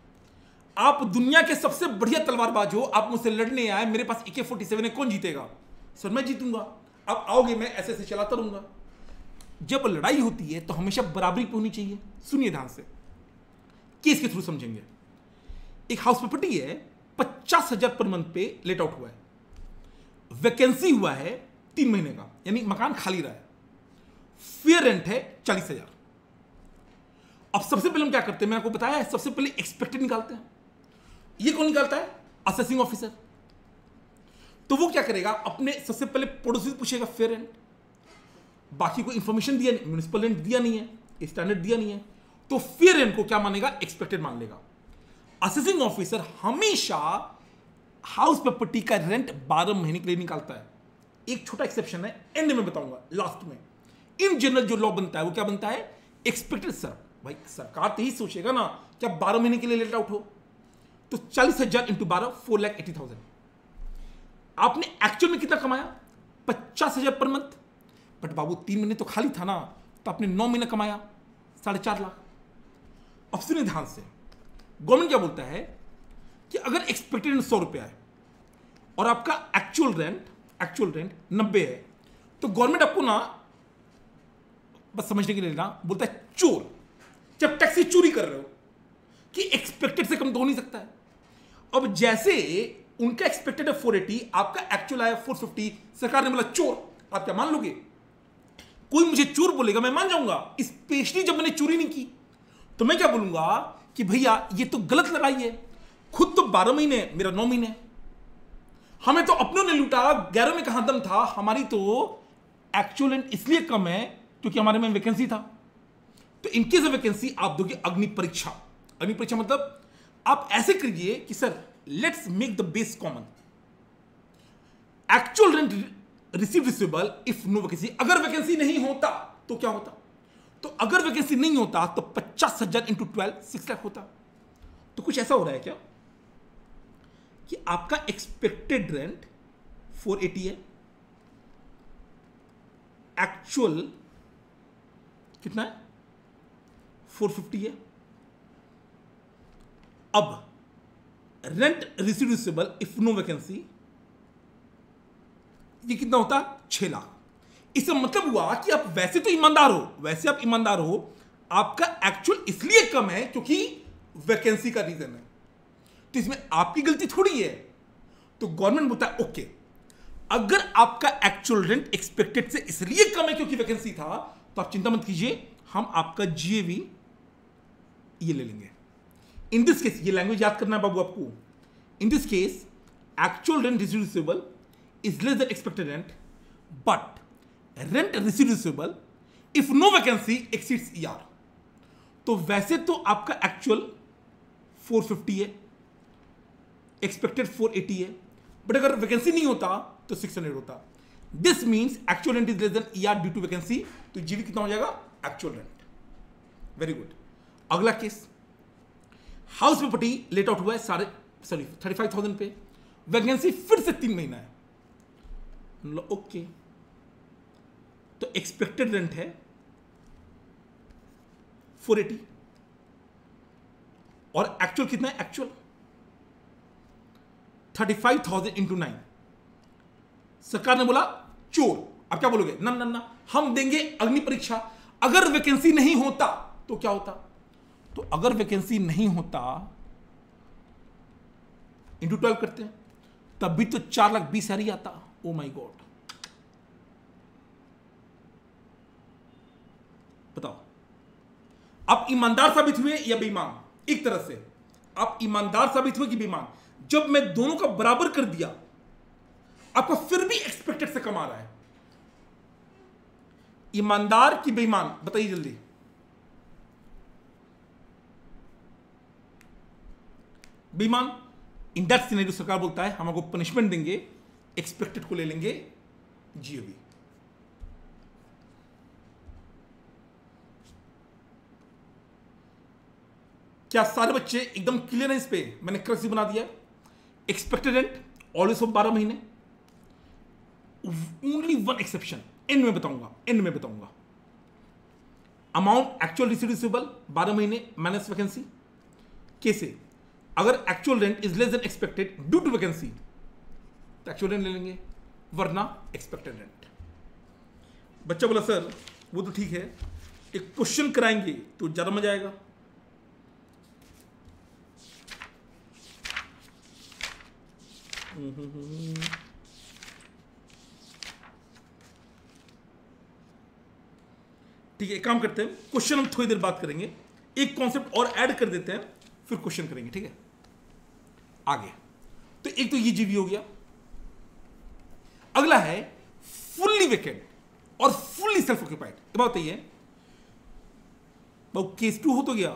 आप दुनिया के सबसे बढ़िया तलवारबाज हो, आप मुझसे लड़ने आए, मेरे पास ए के फोर्टी सेवन है, कौन जीतेगा? सर मैं जीतूंगा। आप आओगे, मैं ऐसे ऐसे चलाता रहूंगा। जब लड़ाई होती है तो हमेशा बराबरी पे होनी चाहिए। सुनिए ध्यान से, केस के थ्रू समझेंगे। एक हाउस प्रॉपर्टी है, पचास हजार पर मंथ पे लेट आउट हुआ है, वैकेंसी हुआ है तीन महीने का, यानी मकान खाली रहा है, फेयर रेंट है चालीस हजार। अब सबसे पहले हम क्या करते हैं, मैंने आपको बताया है, सबसे पहले एक्सपेक्टेड निकालते हैं। ये कौन निकालता है? Assessing officer. तो वो क्या करेगा, अपने सबसे पहले पड़ोसी से पूछेगा फेयर रेंट, बाकी को इंफॉर्मेशन दिया नहीं, म्युनिसिपल रेंट दिया नहीं है, स्टैंडर्ड दिया नहीं है, तो फेयर रेंट को क्या मानेगा? एक्सपेक्टेड मान लेगा। असेसिंग ऑफिसर हमेशा हाउस प्रॉपर्टी का रेंट बारह महीने के लिए निकालता है। एक छोटा एक्सेप्शन है, एंड में बताऊंगा, लास्ट में। इन जनरल जो लॉ बनता है वो क्या बनता है? एक्सपेक्टेड। सर भाई सरकार तो ही सोचेगा ना क्या बारह महीने के लिए लेट आउट हो, तो चालीस हजार इंटू बारह, फोर लाख एटी थाउजेंड। आपने एक्चुअल में कितना कमाया? पचास हजार पर मंथ। बट बाबू तीन महीने तो खाली था ना, तो आपने नौ महीने कमाया साढ़े चार लाख। अब सुनिए ध्यान से, गवर्नमेंट क्या बोलता है कि अगर एक्सपेक्टेड रेंट सौ रुपया है और आपका एक्चुअल रेंट एक्चुअल रेंट नब्बे है, तो गवर्नमेंट आपको ना, बस समझने के लिए ना, बोलता है चोर, जब टैक्सी चोरी कर रहे हो कि एक्सपेक्टेड से कम तो हो नहीं सकता है। अब जैसे उनका एक्सपेक्टेड है फोर एटी, आपका एक्चुअल आया फोर फिफ्टी, सरकार ने बोला चोर, आप क्या मान लोगे? कोई मुझे चोर बोलेगा मैं मान जाऊंगा, स्पेशली जब मैंने चोरी नहीं की। तो मैं क्या बोलूंगा कि भैया ये तो गलत लड़ाई है, खुद तो बारह महीने, मेरा नौ महीने, हमें तो अपनों ने लूटा, ग्यारह में कहां दम था, हमारी तो एक्चुअल रेंट इसलिए कम है क्योंकि हमारे में वैकेंसी था। तो इनकेस ऑफ वैकेंसी आप दोगे अग्नि परीक्षा। अग्नि परीक्षा मतलब आप ऐसे करिए कि sir let's make the base common, actual rent receive receivable if no vacancy. अगर वैकेंसी नहीं होता तो क्या होता? तो अगर वैकेंसी नहीं होता तो पचास हजार इंटू ट्वेल्व सिक्स लाख होता। तो कुछ ऐसा हो रहा है क्या कि आपका एक्सपेक्टेड रेंट फोर एटी है, एक्चुअल कितना है? फोर फिफ्टी है। अब rent receive receivable if no vacancy ये कितना होता है? छह लाख। इसका मतलब हुआ कि आप वैसे तो ईमानदार हो, वैसे आप ईमानदार हो, आपका एक्चुअल इसलिए कम है क्योंकि वैकेंसी का रीजन है, तो इसमें आपकी गलती थोड़ी है। तो गवर्नमेंट बोलता है ओके, अगर आपका एक्चुअल रेंट एक्सपेक्टेड से इसलिए कम है क्योंकि वैकेंसी था, तो आप चिंता मत कीजिए, हम आपका जीएवी ये ले लेंगे। इन दिस केस, ये लैंग्वेज याद करना है बाबू आपको, in this case actual rent receivable is less than expected rent, but rent receivable if no vacancy exceeds ER. तो वैसे तो आपका एक्चुअल चार सौ पचास है, एक्सपेक्टेड चार सौ अस्सी है, बट अगर वैकेंसी नहीं होता तो छह सौ होता। This means actual rent is less than ER due to vacancy, तो जीवी कितना हो जाएगा? Actual rent. Very good. अगला case, house property let out हुआ है साढ़े सॉरी थर्टी फाइव थाउजेंड पे, वैकेंसी फिर से तीन महीना है, ओके, तो एक्सपेक्टेड रेंट है चार सौ अस्सी और एक्चुअल कितना है? Actual thirty five thousand into nine. सरकार ने बोला चोर, अब क्या बोलोगे? ना ना ना, हम देंगे अग्नि परीक्षा। अगर वैकेंसी नहीं होता तो क्या होता? तो अगर वैकेंसी नहीं होता इंटू ट्वेल्व करते हैं, तब भी तो चार लाख बीस हजार ही आता। ओ माई गॉड, बताओ आप ईमानदार साबित हुए या बेईमान? एक तरह से आप ईमानदार साबित हुए कि बेईमान? जब मैं दोनों का बराबर कर दिया, आपको फिर भी एक्सपेक्टेड से कम आ रहा है। ईमानदार कि बेईमान? बताइए जल्दी। बेईमान। इन दैट सिनेरियो सरकार बोलता है हम आपको पनिशमेंट देंगे, एक्सपेक्टेड को ले लेंगे जीओवी। क्या सारे बच्चे एकदम क्लियर है इस पे? मैंने क्रक्स बना दिया। एक्सपेक्टेड रेंट ऑलवेज ऑफ बारह महीने, ओनली वन एक्सेप्शन, एंड में बताऊंगा, एंड में बताऊंगा। अमाउंट एक्चुअल रिसीवेबल बारह महीने माइनस वैकेंसी। कैसे? अगर actual rent is less than expected due to vacancy, तो एक्चुअल रेंट ले लेंगे, वरना एक्सपेक्टेड रेंट। बच्चा बोला सर वो तो ठीक है, एक क्वेश्चन कराएंगे तो ज्यादा मजा आएगा। ठीक है, एक काम करते हैं, क्वेश्चन हम थोड़ी देर बात करेंगे, एक कॉन्सेप्ट और ऐड कर देते हैं, फिर क्वेश्चन करेंगे। ठीक है, आगे तो एक तो ये जीवी हो गया। अगला है फुल्ली वेकेंट और फुल्ली सेल्फ ऑक्यूपाइड। तो बताइए बाबू, केस टू हो तो गया,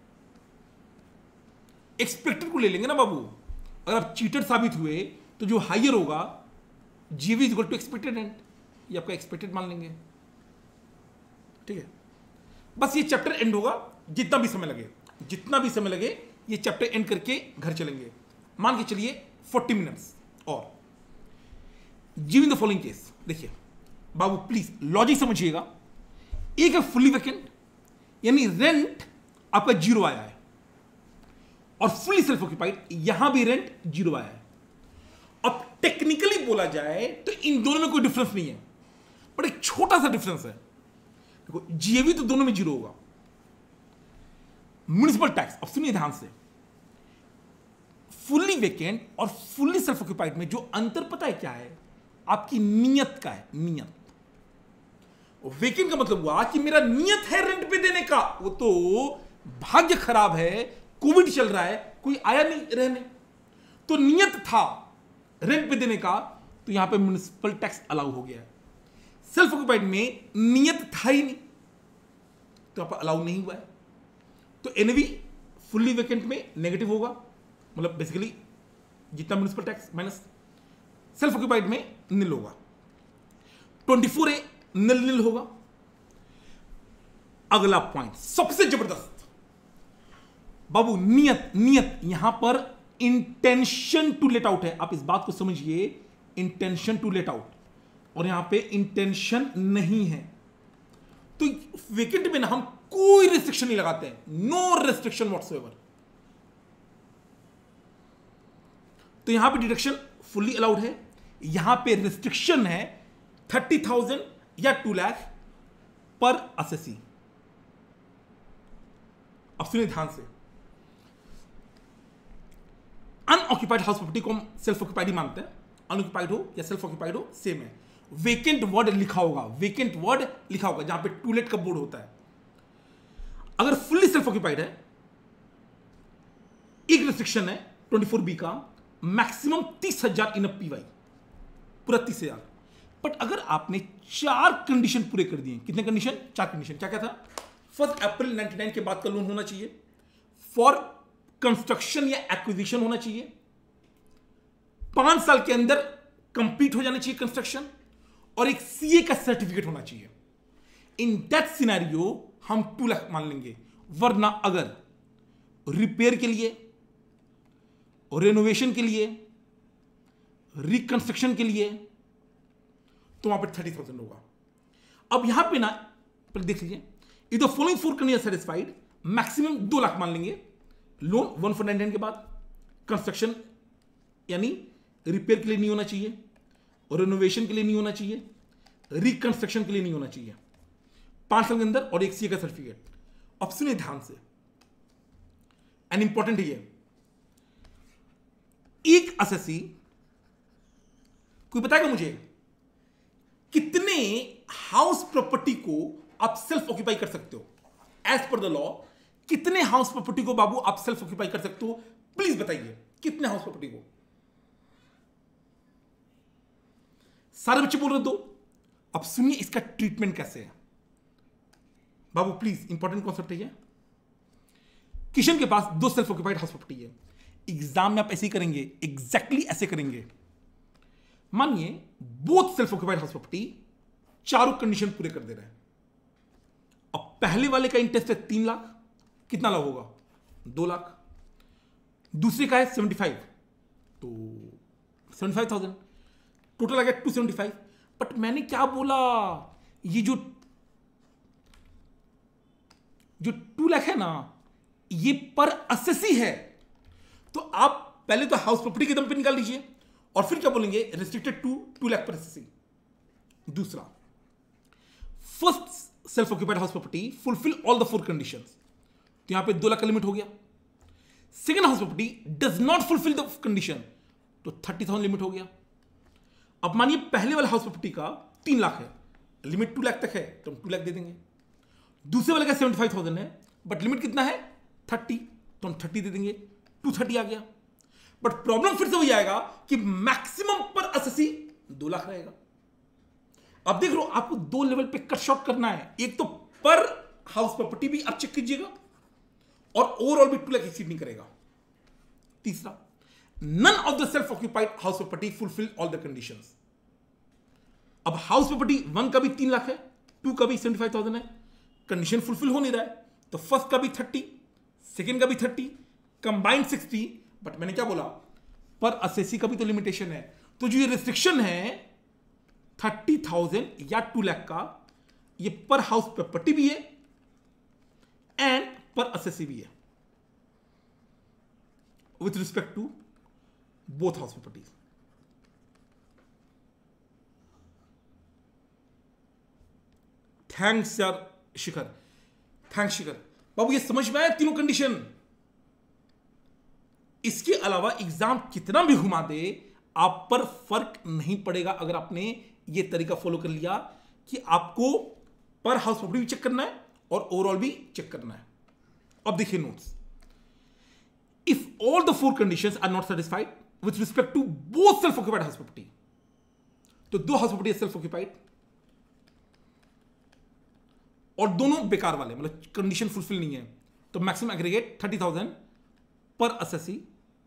एक्सपेक्टेड को ले लेंगे ना बाबू। अगर आप चीटर साबित हुए तो जो हायर होगा GV is equal to expected rent, ये आपका एक्सपेक्टेड मान लेंगे। ठीक है, बस ये चैप्टर एंड होगा, जितना भी समय लगे, जितना भी समय लगे ये चैप्टर एंड करके घर चलेंगे। मान के चलिए फोर्टी मिनट्स और गिवन द फॉलोइंग केस। देखिए बाबू प्लीज लॉजिक समझिएगा। एक है फुल्ली वैकेंट, यानी रेंट आपका जीरो आया है, और फुल्ली सेल्फ ऑक्यूपाइड, यहां भी रेंट जीरो आया है। अब टेक्निकली बोला जाए तो इन दोनों में कोई डिफरेंस नहीं है, बट एक छोटा सा डिफरेंस है। देखो जीएवी तो दोनों में जीरो होगा। म्युनिसिपल टैक्स, अब सुनिए ध्यान से, फुल्ली वेकेंट और फुल्ली सेल्फ ऑक्यूपाइड में जो अंतर पता है क्या है? आपकी नियत का है, नियत। वेकेंट का मतलब हुआ कि मेरा नियत है रेंट पे देने का, वो तो भाग्य खराब है, कोविड चल रहा है, कोई आया नहीं रहने, तो नियत था रेंट पे देने का, तो यहां पे म्युनिसिपल टैक्स अलाउ हो गया है। सेल्फ ऑक्यूपाइड में नियत था ही नहीं, तो यहां पर अलाउ नहीं हुआ है। तो एनवी फुल्ली वेकेंट में नेगेटिव होगा, मतलब बेसिकली जितना municipal tax minus, self occupied में निल होगा। ट्वेंटी फोर ए निल निल होगा। अगला पॉइंट सबसे जबरदस्त बाबू, नियत। नियत यहां पर इंटेंशन टू लेट आउट है, आप इस बात को समझिए, इंटेंशन टू लेट आउट, और यहां पे इंटेंशन नहीं है। तो वेकेंट में ना हम कोई रिस्ट्रिक्शन नहीं लगाते हैं, नो रिस्ट्रिक्शन व्हाटसोएवर। तो यहां पे डिडक्शन फुल्ली अलाउड है, यहां पे रिस्ट्रिक्शन है थर्टी थाउजेंड या टू लाख पर असेसी। अब सुनिए ध्यान से, अनऑक्यूपाइड हाउस प्रॉपर्टी को हम सेल्फ ऑक्यूपाइड ही मानते हैं, अनऑक्यूपाइड हो या सेल्फ ऑक्यूपाइड हो सेम है। वेकेंट वर्ड लिखा होगा, वेकेंट वर्ड लिखा होगा जहां पे टू लेट का बोर्ड होता है। अगर फुल्ली सेल्फ ऑक्यूपाइड है, एक रिस्ट्रिक्शन है ट्वेंटी फोर बी का, मैक्सिमम तीस हजार इन पीवाई, पूरा तीस हजार। बट अगर आपने चार कंडीशन पूरे कर दिए, कितने कंडीशन? चार कंडीशन। क्या क्या था? फर्स्ट अप्रैल नाइंटी नाइन के बाद का लोन होना चाहिए, फॉर कंस्ट्रक्शन या एक्विजिशन होना चाहिए, पांच साल के अंदर कंप्लीट हो जाना चाहिए कंस्ट्रक्शन, और एक सीए का सर्टिफिकेट होना चाहिए। इन दैट सिनेरियो हम टू लाख मान लेंगे। वरना अगर रिपेयर के लिए, रेनोवेशन के लिए, रिकंस्ट्रक्शन के लिए, तो वहां पर थर्टी थाउजेंड होगा। अब यहां पे ना देख लीजिए, if the following four condition satisfied, maximum दो लाख मान लेंगे लोन वन फोर नाइन के बाद। कंस्ट्रक्शन यानी रिपेयर के लिए नहीं होना चाहिए, रेनोवेशन के लिए नहीं होना चाहिए, रिकंस्ट्रक्शन के लिए नहीं होना चाहिए, पांच साल के अंदर, और एक सीए का सर्टिफिकेट। अब सुनिए ध्यान से, एंड इंपॉर्टेंट है ये, एक असेसी, कोई बताएगा मुझे कितने हाउस प्रॉपर्टी को आप सेल्फ ऑक्यूपाई कर सकते हो? एज पर द लॉ कितने हाउस प्रॉपर्टी को बाबू आप सेल्फ ऑक्यूपाई कर सकते हो? प्लीज बताइए, कितने हाउस प्रॉपर्टी को? सारे बच्चे बोल रहे दो। अब सुनिए इसका ट्रीटमेंट कैसे है बाबू, प्लीज, इंपॉर्टेंट कॉन्सेप्ट है ये। किशन के पास दो सेल्फ ऑक्यूपाइड हाउस प्रॉपर्टी है। एग्जाम में आप ऐसे ही करेंगे, एग्जैक्टली exactly ऐसे करेंगे। मानिए both self occupied house property चारों कंडीशन पूरे कर दे रहे हैं। अब पहले वाले का इंटरेस्ट है तीन लाख, कितना लाख होगा? दो लाख। दूसरे का है सेवेंटी फाइव, तो सेवेंटी फाइव थाउजेंड टोटल आ गया टू सेवेंटी फाइव। बट मैंने क्या बोला, ये जो जो टू लाख है ना, ये पर असेसी है। तो आप पहले तो हाउस प्रॉपर्टी के दम पे निकाल लीजिए, और फिर क्या बोलेंगे? रिस्ट्रिक्टेड टू टू लाख पर असेसी। दूसरा, first self occupied house property fulfil all the four conditions, तो यहां पे दो लाख का लिमिट हो गया। Second house property does not fulfil the condition, तो थर्टी थाउजेंड लिमिट हो गया। अब मानिए पहले वाले हाउस प्रॉपर्टी का तीन लाख है, लिमिट टू लाख तक है, तो हम टू लाख दे देंगे। दूसरे वाले का सेवेंटी फाइव थाउजेंड है, बट लिमिट कितना है? थर्टी, तो हम थर्टी दे देंगे, टू थर्टी आ गया। बट प्रॉब्लम फिर से वही आएगा कि मैक्सिमम पर असेसी दो लाख रहेगा। अब देख लो, आपको दो लेवल पे कट शॉर्ट करना है। एक तो पर हाउस प्रॉपर्टी भी आप चेक कीजिएगा, और ओवरऑल भी टू लाख एक्सीड नहीं करेगा। तीसरा, none of the self occupied house property fulfil all the conditions. अब हाउस प्रॉपर्टी वन का भी तीन लाख है, टू का भी सेवेंटी फाइव थाउजेंड है, कंडीशन फुलफिल हो नहीं रहा है, तो फर्स्ट का भी थर्टी, सेकेंड का भी थर्टी, कंबाइंड सिक्सटी। बट मैंने क्या बोला? पर असेसी का भी तो लिमिटेशन है। तो जो ये रिस्ट्रिक्शन है थर्टी थाउजेंड या टू लाख का, ये पर हाउस प्रॉपर्टी भी है एंड पर असेसी भी है, with respect to both house properties. Thanks यार शिखर, थैंक्स शिखर। बाबू ये समझ में आया तीनों कंडीशन? इसके अलावा एग्जाम कितना भी घुमा दे, आप पर फर्क नहीं पड़ेगा अगर आपने ये तरीका फॉलो कर लिया कि आपको पर हाउस प्रॉपर्टी भी चेक करना है और ओवरऑल भी चेक करना है। अब देखिए notes, if all the four conditions are not satisfied with respect to both self occupied house property, तो दो हाउस प्रॉपर्टी सेल्फ ऑक्यूपाइड और दोनों बेकार वाले, मतलब कंडीशन फुलफिल नहीं है, तो maximum aggregate thirty thousand per assessee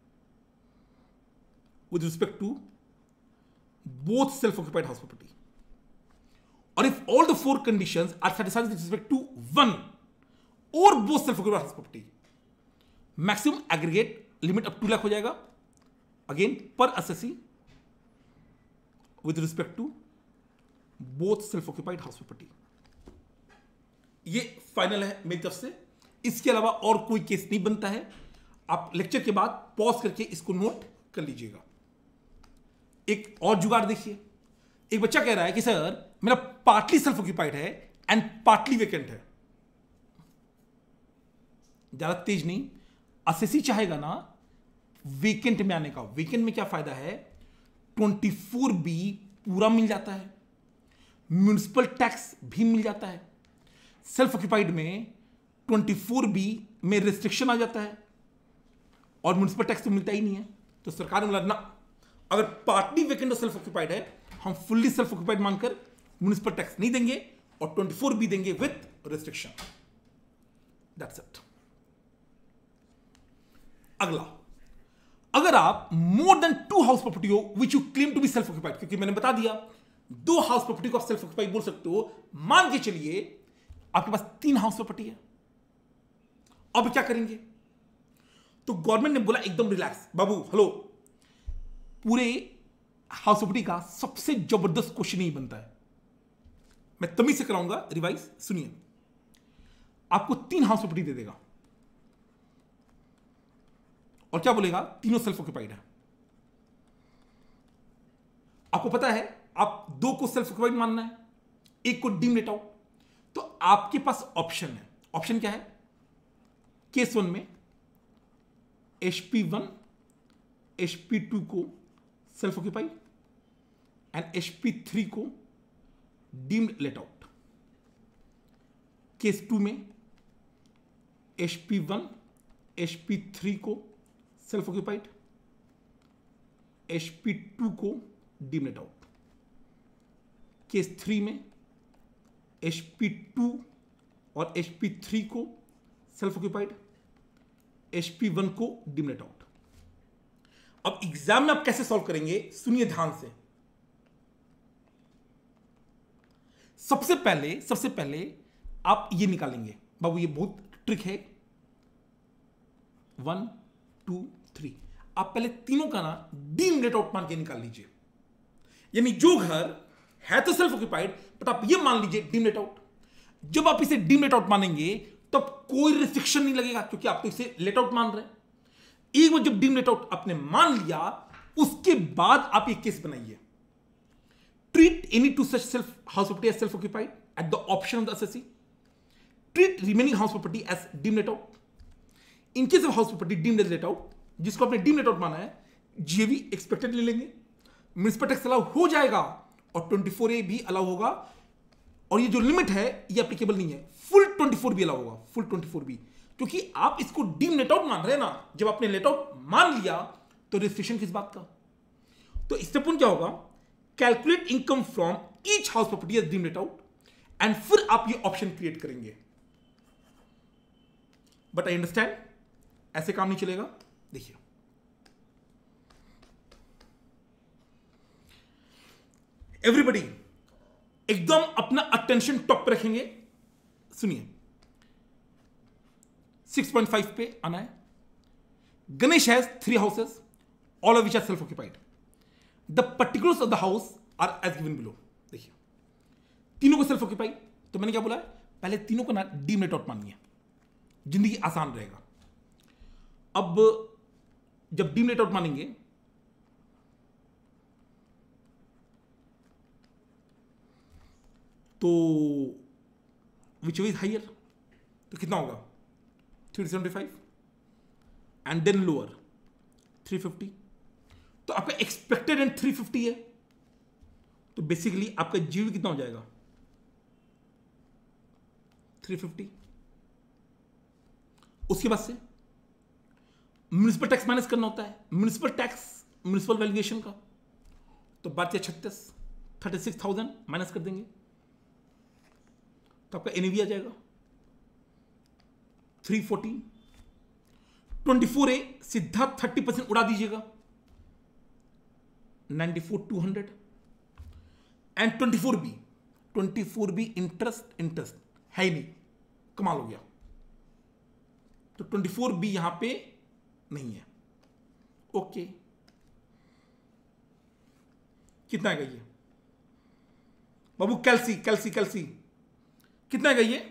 with respect to both self-occupied house property. Or if all the four conditions are satisfied with respect to one or both self-occupied house property, maximum aggregate limit up to lakh हो जाएगा, again per assessee with respect to both self-occupied house property. ये final है मेरी तरफ से, इसके अलावा और कोई केस नहीं बनता है। आप लेक्चर के बाद पॉज करके इसको नोट कर लीजिएगा। एक और जुगाड़ देखिए, एक बच्चा कह रहा है कि सर मेरा पार्टली सेल्फ ऑक्यूपाइड है एंड पार्टली वेकेंट है। ज्यादा तेज नहीं, असेसी चाहेगा ना वेकेंट में आने का। वेकेंट में क्या फायदा है, ट्वेंटी फोर बी पूरा मिल जाता है, म्यूनिसिपल टैक्स भी मिल जाता है। सेल्फ ऑक्यूपाइड में ट्वेंटी फोर बी में रिस्ट्रिक्शन आ जाता है और म्यूनिसिपल टैक्स तो मिलता ही नहीं है। तो सरकार ने बोला ना, अगर पार्टली वेकेंट और सेल्फ ऑक्यूपाइड है, हम फुल्ली सेल्फ ऑक्यूपाइड मानकर म्यूनिसिपल टैक्स नहीं देंगे और ट्वेंटी फोर बी देंगे विथ रिस्ट्रिक्शन। That's it. अगला, अगर आप more than two house property हो which you claim to be self occupied, क्योंकि मैंने बता दिया दो हाउस प्रॉपर्टी को आप सेल्फ ऑक्यूपाइड बोल सकते हो। मान के चलिए आपके पास तीन हाउस प्रॉपर्टी है, अब क्या करेंगे? तो गवर्नमेंट ने बोला एकदम रिलैक्स बाबू, हेलो, पूरे हाउस प्रॉपर्टी का सबसे जबरदस्त क्वेश्चन ही बनता है, मैं तमीज से कराऊंगा रिवाइज। सुनिए, आपको तीन हाउस प्रॉपर्टी दे देगा और क्या बोलेगा, तीनों सेल्फ ऑक्यूपाइड है। आपको पता है आप दो को सेल्फ ऑक्यूपाइड मानना है, एक को डीम लेट आउट। तो आपके पास ऑप्शन है, ऑप्शन क्या है? केस वन में H P one H P two को self occupied and H P three को deemed let out. Case two में H P one H P three को self occupied, H P two को deem let out. Case three में H P two और H P three को self occupied, H P one को deem let out. अब exam में आप कैसे सॉल्व करेंगे, सुनिए ध्यान से। सबसे पहले सबसे पहले आप ये निकालेंगे, बाबू ये बहुत ट्रिक है, वन टू थ्री। आप पहले तीनों का ना डीम लेट आउट मान के निकाल लीजिए। यानी जो घर है तो सेल्फ ऑक्यूपाइड, बट आप ये मान लीजिए डीम लेट आउट। जब आप इसे डीम लेट आउट मानेंगे तब कोई रिस्ट्रिक्शन नहीं लगेगा, क्योंकि आप तो इसे लेट आउट मान रहे हैं। एक बार जब डीम लेट आउट आपने मान लिया, उसके बाद आप ये केस बनाइए, treat any two such self house property as self occupied at the option of the assessee, treat remaining house property as deem let out. In case of house property deem let out, जिसको आपने deem let out माना है, GAV expected ले लेंगे, municipal tax allow हो जाएगा और twenty four ए भी अलाउ होगा। और ये जो लिमिट है ये एप्लीकेबल नहीं है, full twenty four B allow होगा, फुल ट्वेंटी फोर बी, क्योंकि आप इसको डीम लेट आउट मान रहे हैं ना। जब आपने लेट आउट मान लिया तो रिस्ट्रिक्शन किस बात का? तो स्टेप वन क्या होगा, calculate income from each house property as deem let out, and फिर आप ये ऑप्शन क्रिएट करेंगे। बट आई अंडरस्टैंड ऐसे काम नहीं चलेगा। देखिए, एवरीबडी एकदम अपना अटेंशन टॉप पे रखेंगे। सुनिए, सिक्स पॉइंट फाइव पे आना है। Ganesh has three houses, all of which are self occupied. The particulars of the house are as given below. देखिए, तीनों को सेल्फ ऑक्यूपाइड, तो मैंने क्या बोला है, पहले तीनों को ना डीम लेट आउट मानिए, जिंदगी आसान रहेगा। अब जब डीम लेट आउट मानेंगे तो विच इज हाइयर, तो कितना होगा, three seventy five and then lower three fifty. तो आपका एक्सपेक्टेड एंड थ्री फिफ्टी है, तो बेसिकली आपका जीव कितना हो जाएगा, थ्री फिफ्टी। उसके बाद से म्युनिसिपल टैक्स माइनस करना होता है, म्युनिसिपल टैक्स म्युनिसिपल वैल्यूएशन का, तो बात या छत्तीस थर्टी सिक्स थाउजेंड माइनस कर देंगे, तो आपका एनएवी आ जाएगा three forty. Twenty four A सीधा थर्टी परसेंट उड़ा दीजिएगा, ninety four two hundred. And twenty four B, twenty four B interest interest है ही नहीं, कमाल हो गया। तो ट्वेंटी फोर बी यहां पे नहीं है। ओके, कितना है ये बाबू, कैल्सी कैल्सी कैल्सी कितना है ये,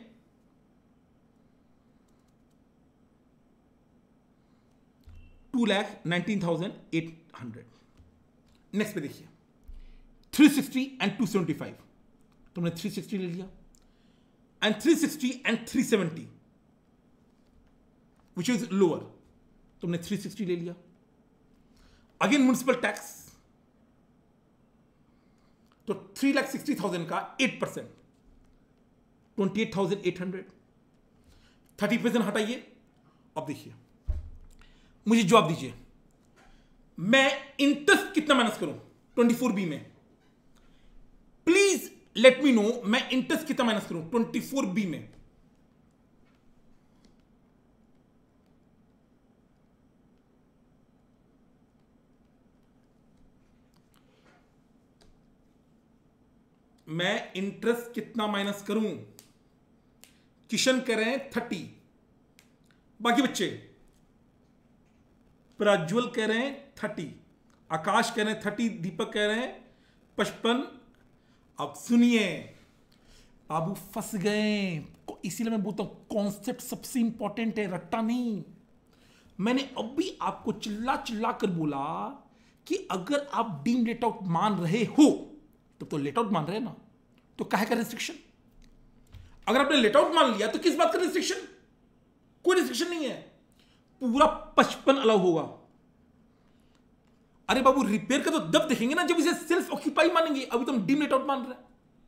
two lakh nineteen thousand eight hundred. Next पे देखिए, three sixty and two seventy five, तुमने थ्री सिक्सटी ले लिया, and three sixty and three seventy which is lower, तुमने थ्री सिक्सटी ले लिया। अगेन म्युनिसिपल टैक्स, तो थ्री लाख सिक्सटी थाउजेंड का eight percent twenty eight thousand eight hundred, thirty percent हटाइए। अब देखिए, मुझे जवाब दीजिए, मैं इंटरेस्ट कितना माइनस करूं ट्वेंटी फोर बी में? प्लीज लेट मी नो, मैं इंटरेस्ट कितना माइनस करूं ट्वेंटी फोर बी में? मैं इंटरेस्ट कितना माइनस करूं? किशन कह रहे हैं थर्टी, बाकी बच्चे प्रज्वल कह रहे हैं थर्टी, आकाश कह रहे हैं थर्टी, दीपक कह रहे हैं पचपन। अब सुनिए बाबू, फंस गए, इसीलिए मैं बोलता हूं कॉन्सेप्ट सबसे इंपॉर्टेंट है, रट्टा नहीं। मैंने अब भी आपको चिल्ला चिल्ला कर बोला कि अगर आप डीम लेट आउट मान रहे हो तो तो लेट आउट मान रहे हैं ना, तो काहे का रिस्ट्रिक्शन? अगर आपने लेट आउट मान लिया तो किस बात का रिस्ट्रिक्शन? कोई रिस्ट्रिक्शन नहीं है, पूरा पचपन अलाउ होगा। अरे बाबू, रिपेयर का तो तब देखेंगे ना जब इसे सेल्फ ऑक्यूपाई मानेंगे, अभी तो हम डीम लेट आउट मान रहे हैं।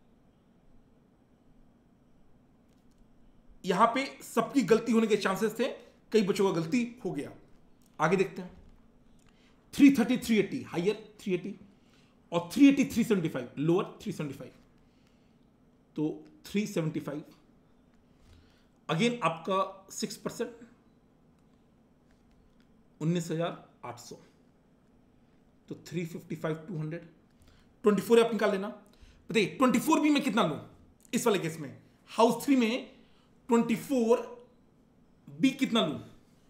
यहां पे सबकी गलती होने के चांसेस थे, कई बच्चों का गलती हो गया। आगे देखते हैं, three thirty three eighty higher three eighty, और three eighty three seventy five lower three seventy five, तो थ्री सेवेंटी फाइव। अगेन आपका सिक्स परसेंट उन्नीस हजार आठ सौ, तो three fifty five two hundred. Twenty four आप निकाल लेना। बताइए ट्वेंटी फोर बी में कितना लूं इस वाले केस में? हाउस थ्री में ट्वेंटी फोर बी कितना लूं?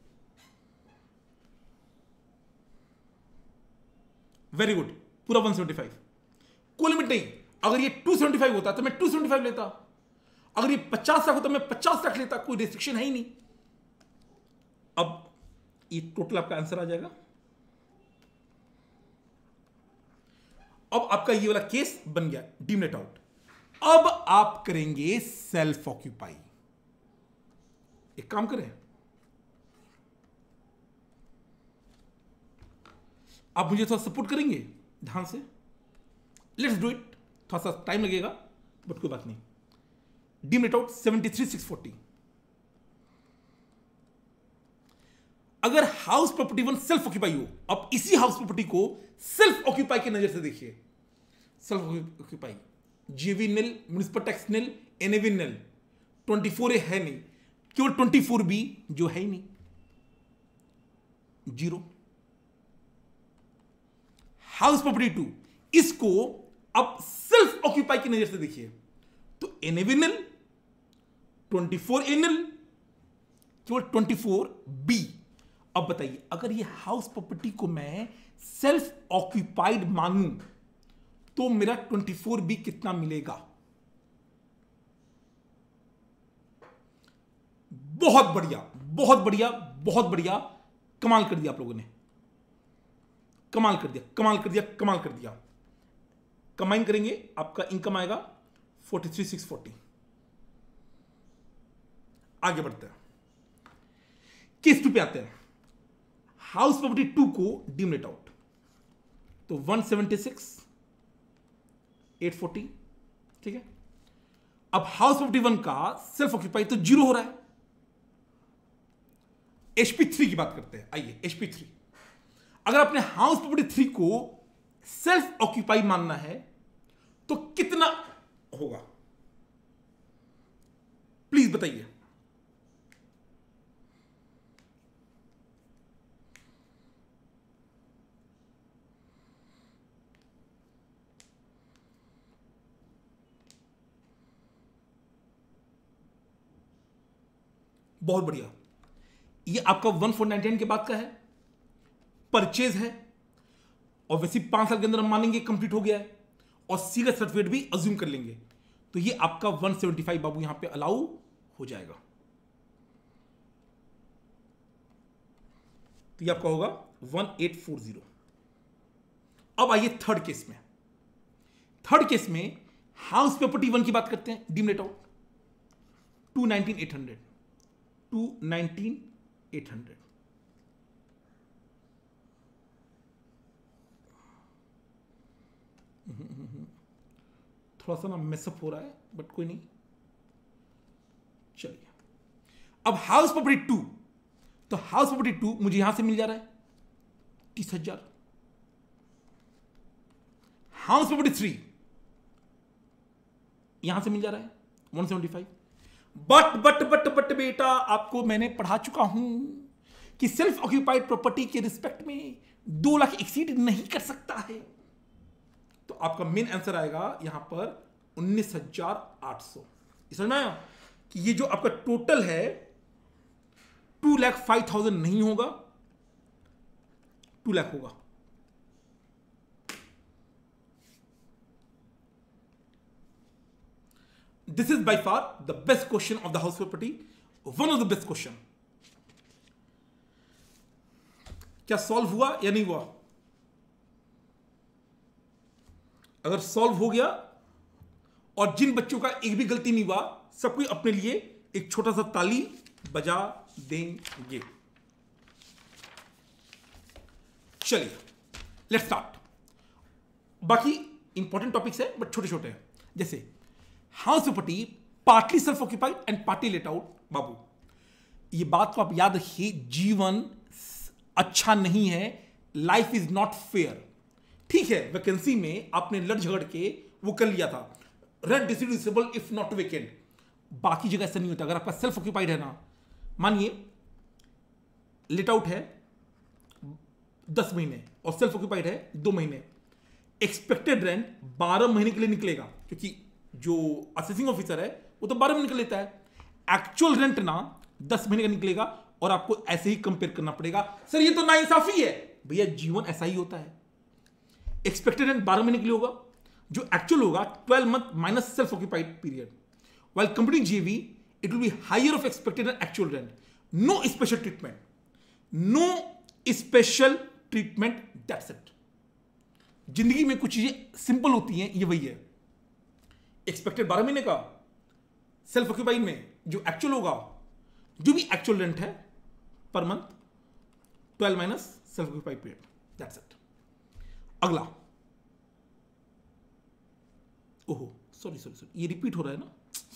वेरी गुड, पूरा वन सेवेंटी फाइव। कोई लिमिट नहीं, अगर ये टू सेवेंटी फाइव होता तो मैं टू सेवेंटी फाइव लेता, अगर ये पचास लाख होता मैं पचास लाख लेता, कोई रिस्ट्रिक्शन है ही नहीं। अब ये टोटल आपका आंसर आ जाएगा। अब आपका ये वाला केस बन गया डीम लेट आउट। अब आप करेंगे सेल्फ ऑक्यूपाई। एक काम करें, आप मुझे थोड़ा सपोर्ट करेंगे ध्यान से? Let's do it. थोड़ा सा टाइम लगेगा बट कोई बात नहीं। Deem let out seventy three six forty. अगर house property one self occupy हो, अब इसी हाउस प्रॉपर्टी को सेल्फ ऑक्यूपाई की नजर से देखिए। Self occupy, GV nil, municipal tax nil, NAV nil, twenty four A है नहीं, केवल ट्वेंटी फोर बी जो है ही नहीं, जीरो। हाउस प्रॉपर्टी टू, इसको अब सेल्फ ऑक्यूपाई की नजर से देखिए, तो NAV nil, twenty four A nil, केवल ट्वेंटी फोर बी। अब बताइए, अगर ये हाउस प्रॉपर्टी को मैं सेल्फ ऑक्यूपाइड मानूं तो मेरा ट्वेंटी फोर बी कितना मिलेगा? बहुत बढ़िया, बहुत बढ़िया, बहुत बढ़िया, कमाल कर दिया आप लोगों ने, कमाल कर दिया, कमाल कर दिया, कमाल कर दिया। कंबाइन करेंगे आपका इनकम आएगा फोर्टी थ्री सिक्स फोर्टी। आगे बढ़ते हैं, केस टू पे आते हैं। हाउस प्रॉपर्टी टू को डीम लेट आउट, तो one seventy six eight forty, ठीक है। अब हाउस प्रॉपर्टी वन का सेल्फ ऑक्यूपाई तो जीरो हो रहा है। एचपी थ्री की बात करते हैं, आइए एचपी थ्री। अगर आपने हाउस प्रॉपर्टी थ्री को सेल्फ ऑक्यूपाई मानना है तो कितना होगा? प्लीज बताइए। बहुत बढ़िया, ये आपका वन फोर नाइन के बाद का है, परचेज है, और वैसे पांच साल के अंदर हम मानेंगे कंप्लीट हो गया है, और सीगा सर्टिफिकेट भी अज्यूम कर लेंगे, तो ये आपका वन सेवेंटी फाइव बाबू यहां पे अलाउ हो जाएगा। तो ये आपका होगा वन एट फोर जीरो। अब आइए थर्ड केस में। थर्ड केस में हाउस प्रॉपर्टी वन की बात करते हैं, deem let out two nineteen eight hundred two nineteen eight hundred. थोड़ा सा ना मेसअप हो रहा है बट कोई नहीं, चलिए। अब हाउस प्रॉपर्टी टू, तो हाउस प्रॉपर्टी टू मुझे यहां से मिल जा रहा है तीस हजार। हाउस प्रॉपर्टी थ्री यहां से मिल जा रहा है one seventy five. But but but but बेटा, आपको मैंने पढ़ा चुका हूं कि सेल्फ ऑक्यूपाइड प्रॉपर्टी के रिस्पेक्ट में दो लाख एक्सीड नहीं कर सकता है। तो आपका मेन आंसर आएगा यहां पर उन्नीस हजार आठ सौ। समझ में आया कि ये जो आपका टोटल है टू लाख फाइव थाउजेंड नहीं होगा, टू लाख होगा। This is by far the best question of the house property, one of the best question. क्या सॉल्व हुआ या नहीं हुआ? अगर सॉल्व हो गया और जिन बच्चों का एक भी गलती नहीं हुआ, सब कोई अपने लिए एक छोटा सा ताली बजा देंगे। चलिए लेट्स स्टार्ट। बाकी इंपॉर्टेंट टॉपिक्स है बट छोटे छोटे हैं, जैसे house property partly self occupied and partly let out. बाबू ये बात को आप याद रखिए, जीवन अच्छा नहीं है, लाइफ इज नॉट फेयर। ठीक है, वैकेंसी में आपने लड़ झगड़ के वो कर लिया था, rent distributable if not vacant. बाकी जगह ऐसा नहीं होता। अगर आपका सेल्फ ऑक्यूपाइड है ना, मानिए लेट आउट है दस महीने और सेल्फ ऑक्यूपाइड है दो महीने, एक्सपेक्टेड रेंट बारह महीने के लिए निकलेगा, क्योंकि जो असेसिंग ऑफिसर है वो तो बारह महीने का लेता है। एक्चुअल रेंट ना दस महीने का निकलेगा और आपको ऐसे ही कंपेयर करना पड़ेगा। सर ये तो नाइंसाफी है। भैया जीवन ऐसा ही होता है। एक्सपेक्टेड रेंट बारह महीने के लिए होगा, जो एक्चुअल होगा twelve month minus self occupied period. While computing GV it will be higher of expected and actual rent. No special treatment, no special treatment, that's it. जिंदगी में कुछ चीजें सिंपल होती हैं, ये वही है। एक्सपेक्टेड बारह महीने का, सेल्फ ऑक्यूपाइड में जो एक्चुअल होगा, जो भी एक्चुअल रेंट है per month twelve minus self occupied period, that's it. अगला, ओहो सॉरी सॉरी सॉरी ये रिपीट हो रहा है ना,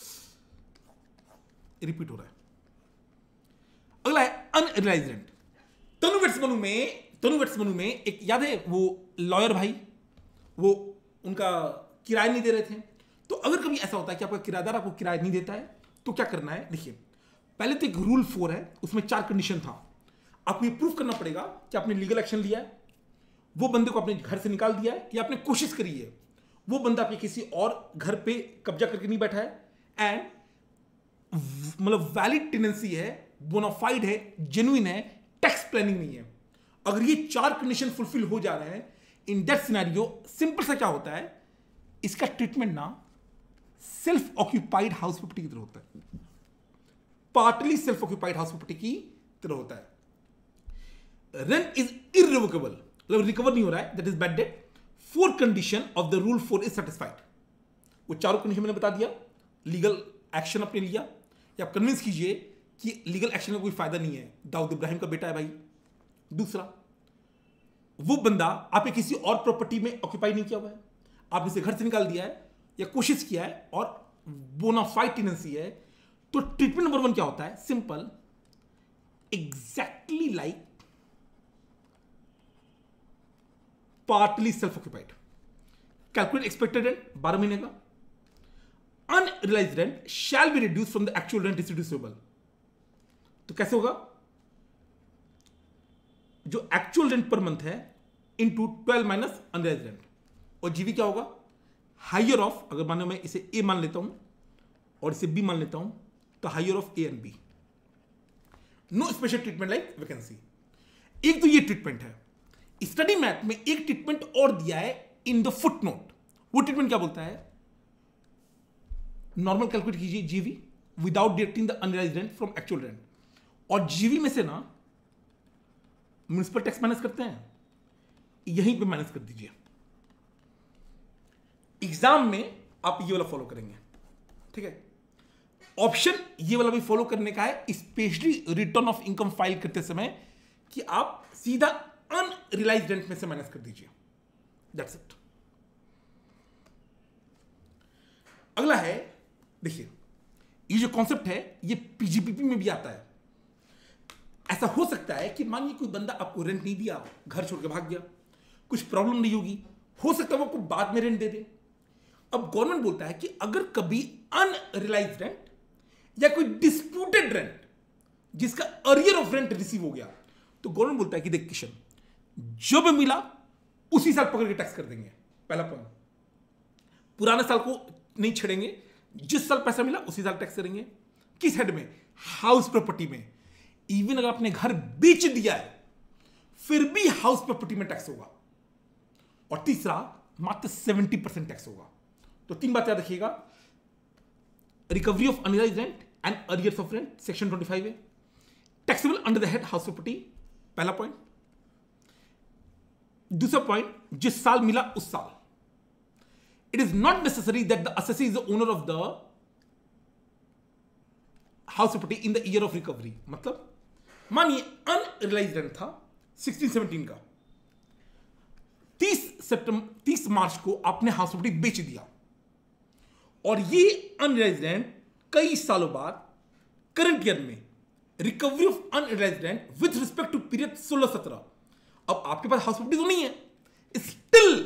रिपीट हो रहा है। अगला है unrealised rent. Tanu waits Manu में तनु वेट्स मनु में एक याद है वो लॉयर भाई, वो उनका किराया नहीं दे रहे थे। तो अगर कभी ऐसा होता है कि आपका किराएदार आपको किराया नहीं देता है तो क्या करना है, देखिए पहले तो एक रूल फोर है, उसमें चार कंडीशन था। आपको ये प्रूफ करना पड़ेगा कि आपने लीगल एक्शन लिया है, वो बंदे को अपने घर से निकाल दिया है या आपने कोशिश करी है, वो बंदा आपके किसी और घर पे कब्जा करके नहीं बैठा है, एंड मतलब वैलिड टेनेंसी है, बोनाफाइड है, जेन्युइन है, टैक्स प्लानिंग नहीं है। अगर ये चार कंडीशन फुलफिल हो जा रहे हैं, इन दैट सिनेरियो सिंपल सा क्या होता है, इसका ट्रीटमेंट ना सेल्फ ऑक्यूपाइड हाउस प्रॉपर्टी की तरह होता है, partly self occupied house property की तरह होता है। रेंट इज इररिवोकेबल, मतलब रिकवर नहीं हो रहा है, that is bad debt. Four condition of the rule four is satisfied. वो चारों कंडीशन मैंने बता दिया। लीगल एक्शन आपने लिया, या आप कन्विंस कीजिए कि लीगल एक्शन का कोई फायदा नहीं है, दाऊद इब्राहिम का बेटा है भाई। दूसरा, वो बंदा आपने किसी और प्रॉपर्टी में ऑक्यूपाई नहीं किया हुआ है, आपने इसे घर से निकाल दिया है या कोशिश किया है और बोनाफाइड टेनेंसी है। तो ट्रीटमेंट नंबर वन क्या होता है, simple, exactly like partly self occupied. Calculate expected rent बारह महीने का, unrealised rent shall be reduce from the actual rent distributable. तो कैसे होगा, जो एक्चुअल रेंट पर मंथ है into twelve minus unrealised rent, और जीवी क्या होगा, हायर ऑफ, अगर मानो मैं इसे ए मान लेता हूं और इसे बी मान लेता हूं, तो higher of A and B. No special treatment like vacancy. एक तो ये ट्रीटमेंट है। स्टडी मैथ में एक ट्रीटमेंट और दिया है इन द फुट नोट। वो ट्रीटमेंट क्या बोलता है, नॉर्मल कैलकुलेट कीजिए GV without deducting the unrealised rent from actual rent, और जीवी में से ना म्युनिसिपल टैक्स माइनस करते हैं, यहीं पे माइनस कर दीजिए। एग्जाम में आप ये वाला फॉलो करेंगे, ठीक है। ऑप्शन ये वाला भी फॉलो करने का है, specially return of income file करते समय, कि आप सीधा अनरियलाइज्ड रेंट में से माइनस कर दीजिए। That's it. अगला है, देखिए ये जो कॉन्सेप्ट है ये पीजीपीपी में भी आता है। ऐसा हो सकता है कि मानिए कोई बंदा आपको रेंट नहीं दिया, घर छोड़ के भाग गया, कुछ प्रॉब्लम नहीं होगी, हो सकता है वो आपको बाद में रेंट दे दे। अब गवर्नमेंट बोलता है कि अगर कभी अनरियलाइज्ड रेंट या कोई डिस्प्यूटेड रेंट जिसका अरियर ऑफ रेंट रिसीव हो गया, तो गवर्नमेंट बोलता है कि देख किशन, जब मिला उसी साल पकड़ के टैक्स कर देंगे। पहला पॉइंट, पुराने साल को नहीं छेड़ेंगे, जिस साल पैसा मिला उसी साल टैक्स करेंगे। किस हेड में? हाउस प्रॉपर्टी में। इवन अगर आपने घर बेच दिया है फिर भी हाउस प्रॉपर्टी में टैक्स होगा। और तीसरा, मात्र सेवेंटी परसेंट टैक्स होगा। तो तीन बात याद रखिएगा, recovery of unrealised rent and arrears of rent, section twenty five है, taxable under the head house property, पहला पॉइंट। दूसरा पॉइंट, जिस साल मिला उस साल। It is not necessary that the assessee is the owner of the house property in the year of recovery. मतलब मानिए अनरियलाइज्ड रेंट था सिक्सटीन सेवनटीन का, तीस सितंबर तीस मार्च को आपने हाउस प्रॉपर्टी बेच दिया, और ये अनरियलाइज्ड रेंट कई सालों बाद करंट ईयर में recovery of unrealised rent with respect to period सोलह सत्रह। अब आपके पास हाउस प्रॉपर्टी तो नहीं है, स्टिल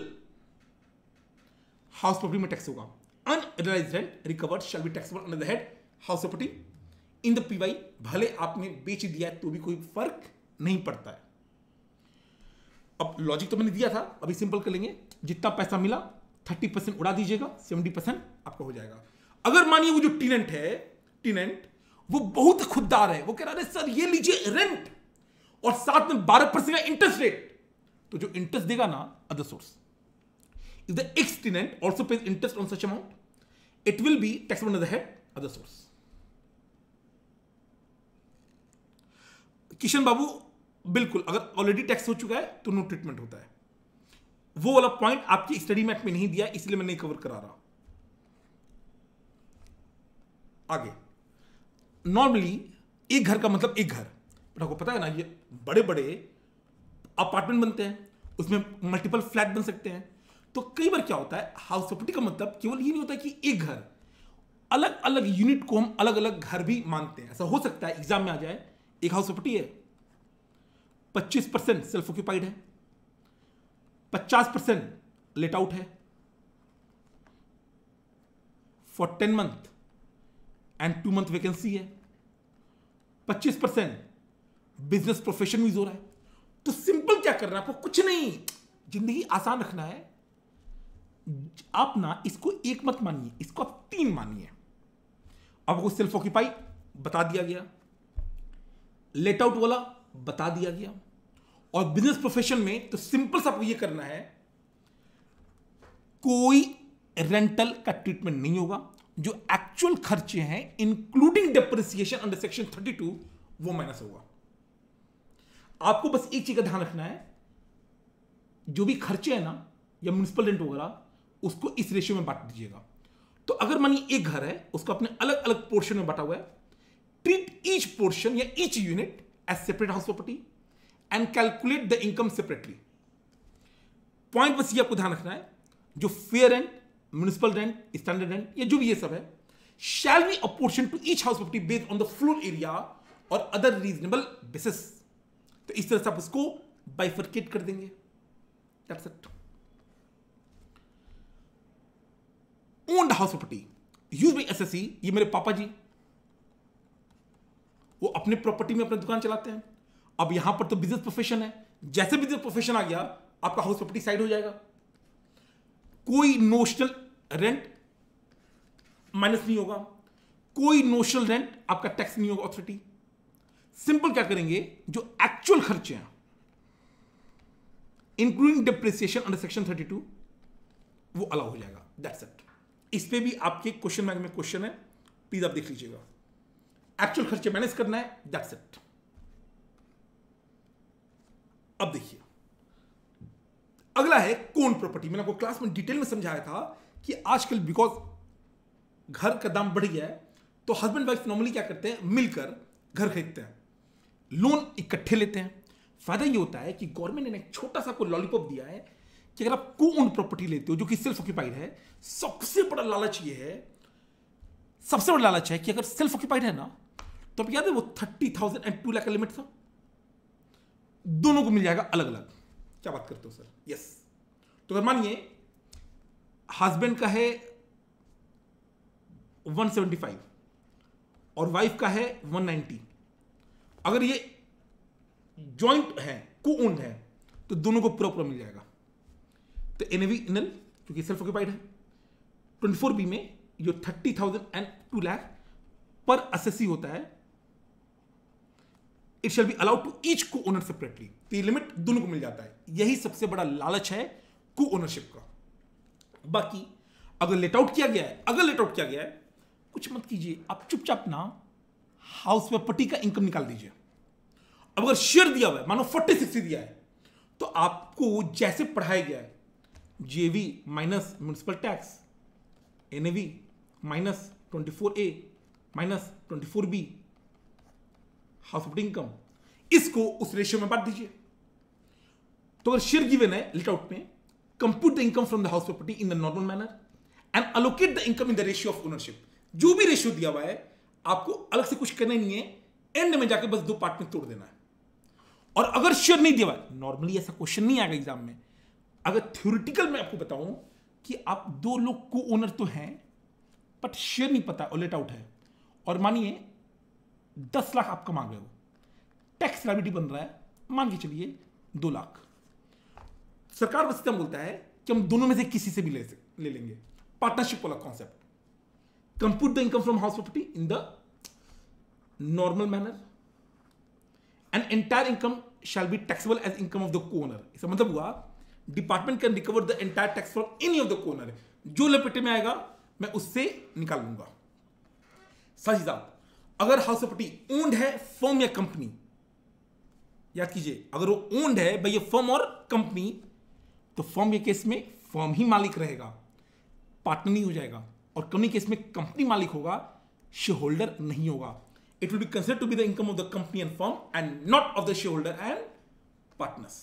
हाउस प्रॉपर्टी में टैक्स होगा। Unrealised rent recovered shall be taxable under the head house property in the PY. भले आपने बेच दिया है तो भी कोई फर्क नहीं पड़ता है। अब लॉजिक तो मैंने दिया था, अभी सिंपल कर लेंगे। जितना पैसा मिला थर्टी परसेंट उड़ा दीजिएगा, सेवेंटी परसेंट आपका हो जाएगा। अगर मानिए वो जो टेनेंट है, टेनेंट वो बहुत खुददार है, वो कह रहा है सर ये लीजिए रेंट और साथ में बारह परसेंट का इंटरेस्ट रेट, तो जो इंटरेस्ट देगा ना other source, if the ex tenant also pays interest on such amount, it will be taxable under the head other source. Kishan Babu बिल्कुल, अगर ऑलरेडी टैक्स हो चुका है तो नो ट्रीटमेंट होता है। वो वाला पॉइंट आपकी स्टडी मैट में नहीं दिया, इसलिए मैं नहीं कवर करा रहा। आगे, नॉर्मली एक घर का मतलब एक घर, पर आपको पता है ना ये बड़े बड़े अपार्टमेंट बनते हैं, उसमें मल्टीपल फ्लैट बन सकते हैं। तो कई बार क्या होता है, हाउस प्रॉपर्टी का मतलब केवल ये नहीं होता कि एक घर, अलग अलग यूनिट को हम अलग अलग घर भी मानते हैं। ऐसा हो सकता है एग्जाम में आ जाए, एक हाउस प्रॉपर्टी है, पच्चीस परसेंट सेल्फ ऑक्यूपाइड है, पचास परसेंट लेट आउट है for ten month and two month vacancy है, पच्चीस परसेंट बिजनेस प्रोफेशन यूज हो रहा है। तो सिंपल क्या करना है आपको, कुछ नहीं, जिंदगी आसान रखना है। आप ना इसको एक मत मानिए, इसको आप तीन मानिए। आपको सेल्फ ऑक्यूपाई बता दिया गया, लेट आउट वाला बता दिया गया, और बिजनेस प्रोफेशन में तो सिंपल सा आपको ये करना है, कोई रेंटल का ट्रीटमेंट नहीं होगा। जो एक्चुअल खर्चे हैं including depreciation under section thirty two, वो माइनस होगा। आपको बस एक चीज का ध्यान रखना है, जो भी खर्चे हैं ना या म्युनिसिपल रेंट वगैरह, उसको इस रेशियो में बांट दीजिएगा। तो अगर मानिए एक घर है, उसको अपने अलग अलग पोर्शन में बांटा हुआ है, ट्रीट ईच पोर्शन या each unit as separate house property and calculate the income separately. Point बस ये आपको ध्यान रखना है, जो fair rent, municipal rent, standard rent, ये जो भी ये सब है, shall be apportion to each house property based on the floor area और अदर रीजनेबल बेसिस। तो इस तरह से आप उसको बाइफरकेट कर देंगे। That's it. Owned house property use by SSC, ये मेरे पापा जी, वो अपने प्रॉपर्टी में अपनी दुकान चलाते हैं। अब यहां पर तो बिजनेस प्रोफेशन है, जैसे बिजनेस प्रोफेशन आ गया आपका हाउस प्रॉपर्टी साइड हो जाएगा। कोई नोशनल रेंट माइनस नहीं होगा, कोई नोशनल रेंट आपका टैक्स नहीं होगा अथॉरिटी। सिंपल क्या करेंगे, जो एक्चुअल खर्चे हैं including depreciation under section thirty two, वो अलाउ हो जाएगा। That's it. इस पे भी आपके क्वेश्चन बैंक में क्वेश्चन है, प्लीज आप देख लीजिएगा। एक्चुअल खर्चे मैनेज करना है, दैट्स इट। अब देखिए, अगला है कौन प्रॉपर्टी। मैंने आपको क्लास में डिटेल में समझाया था कि आजकल बिकॉज घर का दाम बढ़ गया है तो हस्बैंड वाइफ नॉर्मली क्या करते हैं, मिलकर घर खरीदते हैं, लोन इकट्ठे लेते हैं। फायदा ये होता है कि गवर्नमेंट ने एक छोटा सा कोई लॉलीपॉप दिया है कि अगर आप को ओन प्रॉपर्टी लेते हो जो कि सेल्फ ऑक्यूपाइड है, सबसे बड़ा लालच ये है, सबसे बड़ा लालच है कि अगर सेल्फ ऑक्यूपाइड है ना, तो आप याद है वो thirty thousand and two lakh का लिमिट था, दोनों को मिल जाएगा अलग अलग। क्या बात करते हो सर? यस। तो अगर मानिए हस्बैंड का है वन सेवेंटी फाइव और वाइफ का है वन नाइंटी, अगर ये जॉइंट है, को ओन्ड है, तो दोनों को पूरा पूरा मिल जाएगा। तो एनएवी इनल क्योंकि सेल्फ ऑक्यूपाइड है, ट्वेंटी फोर बी में जो thirty thousand and two lakh पर असेसी होता है, it shall be allowed to each co-owner separately. तो ये लिमिट दोनों को मिल जाता है। यही सबसे बड़ा लालच है को ओनरशिप का। बाकी अगर लेट आउट किया गया है, अगर लेट आउट किया गया है, कुछ मत कीजिए, आप चुपचाप ना हाउस प्रॉपर्टी का इनकम निकाल दीजिए। अब अगर शेयर दिया हुआ है, मानो फोर्टी सिक्सटी दिया है, तो आपको जैसे पढ़ाया गया है, GV minus municipal tax, NAV minus twenty four A minus twenty four B house property income, इसको उस रेशियो में बांट दीजिए। तो अगर शेयर गिवन है लेट आउट में, compute the income from the house property in the normal manner and allocate the income in the ratio of ownership. जो भी रेशियो दिया हुआ है आपको अलग से कुछ करना ही नहीं है, एंड में जाके बस दो पार्ट में तोड़ देना है। और अगर शेयर नहीं दिया हुआ है, नॉर्मली ऐसा क्वेश्चन नहीं आएगा एग्जाम में, अगर थ्योरेटिकल में आपको बताऊं कि आप दो लोग को ओनर तो हैं बट शेयर नहीं पता और लेट आउट है, और मानिए दस लाख आप कमा गए हो, टैक्स लायबिलिटी बन रहा है मान के चलिए दो लाख, सरकार बस इतना बोलता है कि हम दोनों में से किसी से भी ले ले लेंगे, पार्टनरशिप वाला concept. Compute the income from house property in the normal manner and entire income shall be taxable as income of the co-owner. इसका मतलब हुआ department can recover the entire tax from any of the co-owner. जो लपेटे में आएगा मैं उससे निकाल लूंगा। साथ ही साथ अगर हाउस प्रॉपर्टी ओन्ड है फर्म या कंपनी, याद कीजिए अगर वो ओन्ड है भाई ये फर्म और कंपनी, तो फर्म के केस में फर्म ही मालिक रहेगा, पार्टनर नहीं हो जाएगा, और कंपनी केस में कंपनी मालिक होगा, शेयर होल्डर नहीं होगा। It will be considered to be the income of the company and firm and not of the shareholder and partners.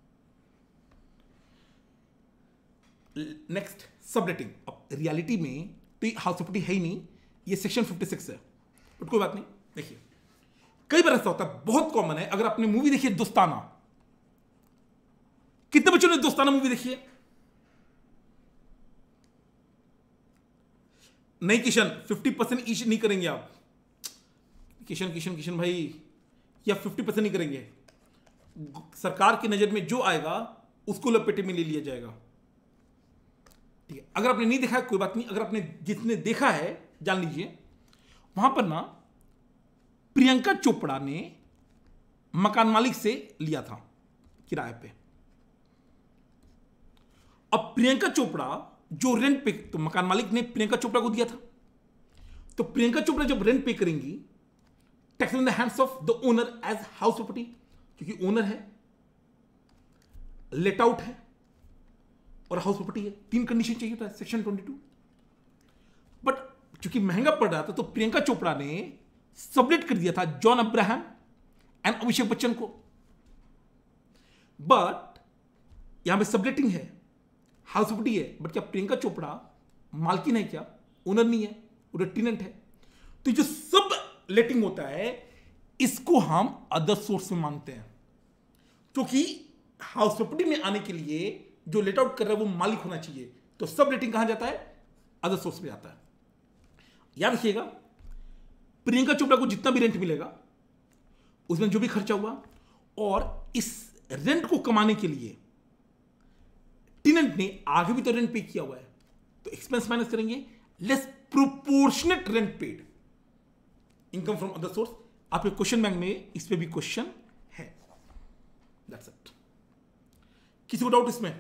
Next subletting. अब रियलिटी में तो हाउस प्रॉपर्टी है ही नहीं, ये सेक्शन फिफ्टी सिक्स है, बट कोई बात नहीं। देखिए कई बार ऐसा होता है, बहुत कॉमन है, अगर आपने मूवी देखी है दोस्ताना, कितने बच्चों ने दोस्ताना मूवी देखी है? नहीं किशन, फिफ्टी परसेंट ईच नहीं करेंगे आप, किशन किशन किशन भाई, या फिफ्टी परसेंट नहीं करेंगे। सरकार की नजर में जो आएगा उसको लपेटे में ले लिया जाएगा, ठीक है। अगर आपने नहीं देखा है कोई बात नहीं, अगर आपने जितने देखा है जान लीजिए, वहां पर ना प्रियंका चोपड़ा ने मकान मालिक से लिया था किराए पे। अब प्रियंका चोपड़ा जो रेंट पे, तो मकान मालिक ने प्रियंका चोपड़ा को दिया था, तो प्रियंका चोपड़ा जब रेंट पे करेंगी, tax in the hands of the owner as house property, क्योंकि ओनर है, लेट आउट है और हाउस प्रॉपर्टी है, तीन कंडीशन चाहिए होता है सेक्शन ट्वेंटी टू। बट क्योंकि महंगा पड़ रहा था तो प्रियंका चोपड़ा ने सबलेट कर दिया था जॉन अब्राहम एंड अभिषेक बच्चन को। बट यहां पे सबलेटिंग है, हाउस प्रॉपर्टी है, बट क्या प्रियंका चोपड़ा मालकिन है क्या? ओनर नहीं है, वो टेनेंट है। तो जो सब लेटिंग होता है इसको हम अदर सोर्स में मानते हैं, क्योंकि हाउस प्रॉपर्टी में आने के लिए जो लेट आउट कर रहा है वो मालिक होना चाहिए। तो सब लेटिंग कहां जाता है? अदर सोर्स में जाता है। याद रखिएगा, प्रियंका चोपड़ा को जितना भी रेंट मिलेगा उसमें जो भी खर्चा हुआ, और इस रेंट को कमाने के लिए टेनेंट ने आगे भी तो रेंट पे किया हुआ है, तो एक्सपेंस माइनस करेंगे, less proportionate rent paid, income from other source. आपके क्वेश्चन बैंक में इस पे भी क्वेश्चन है। That's it. किसी को डाउट इसमें?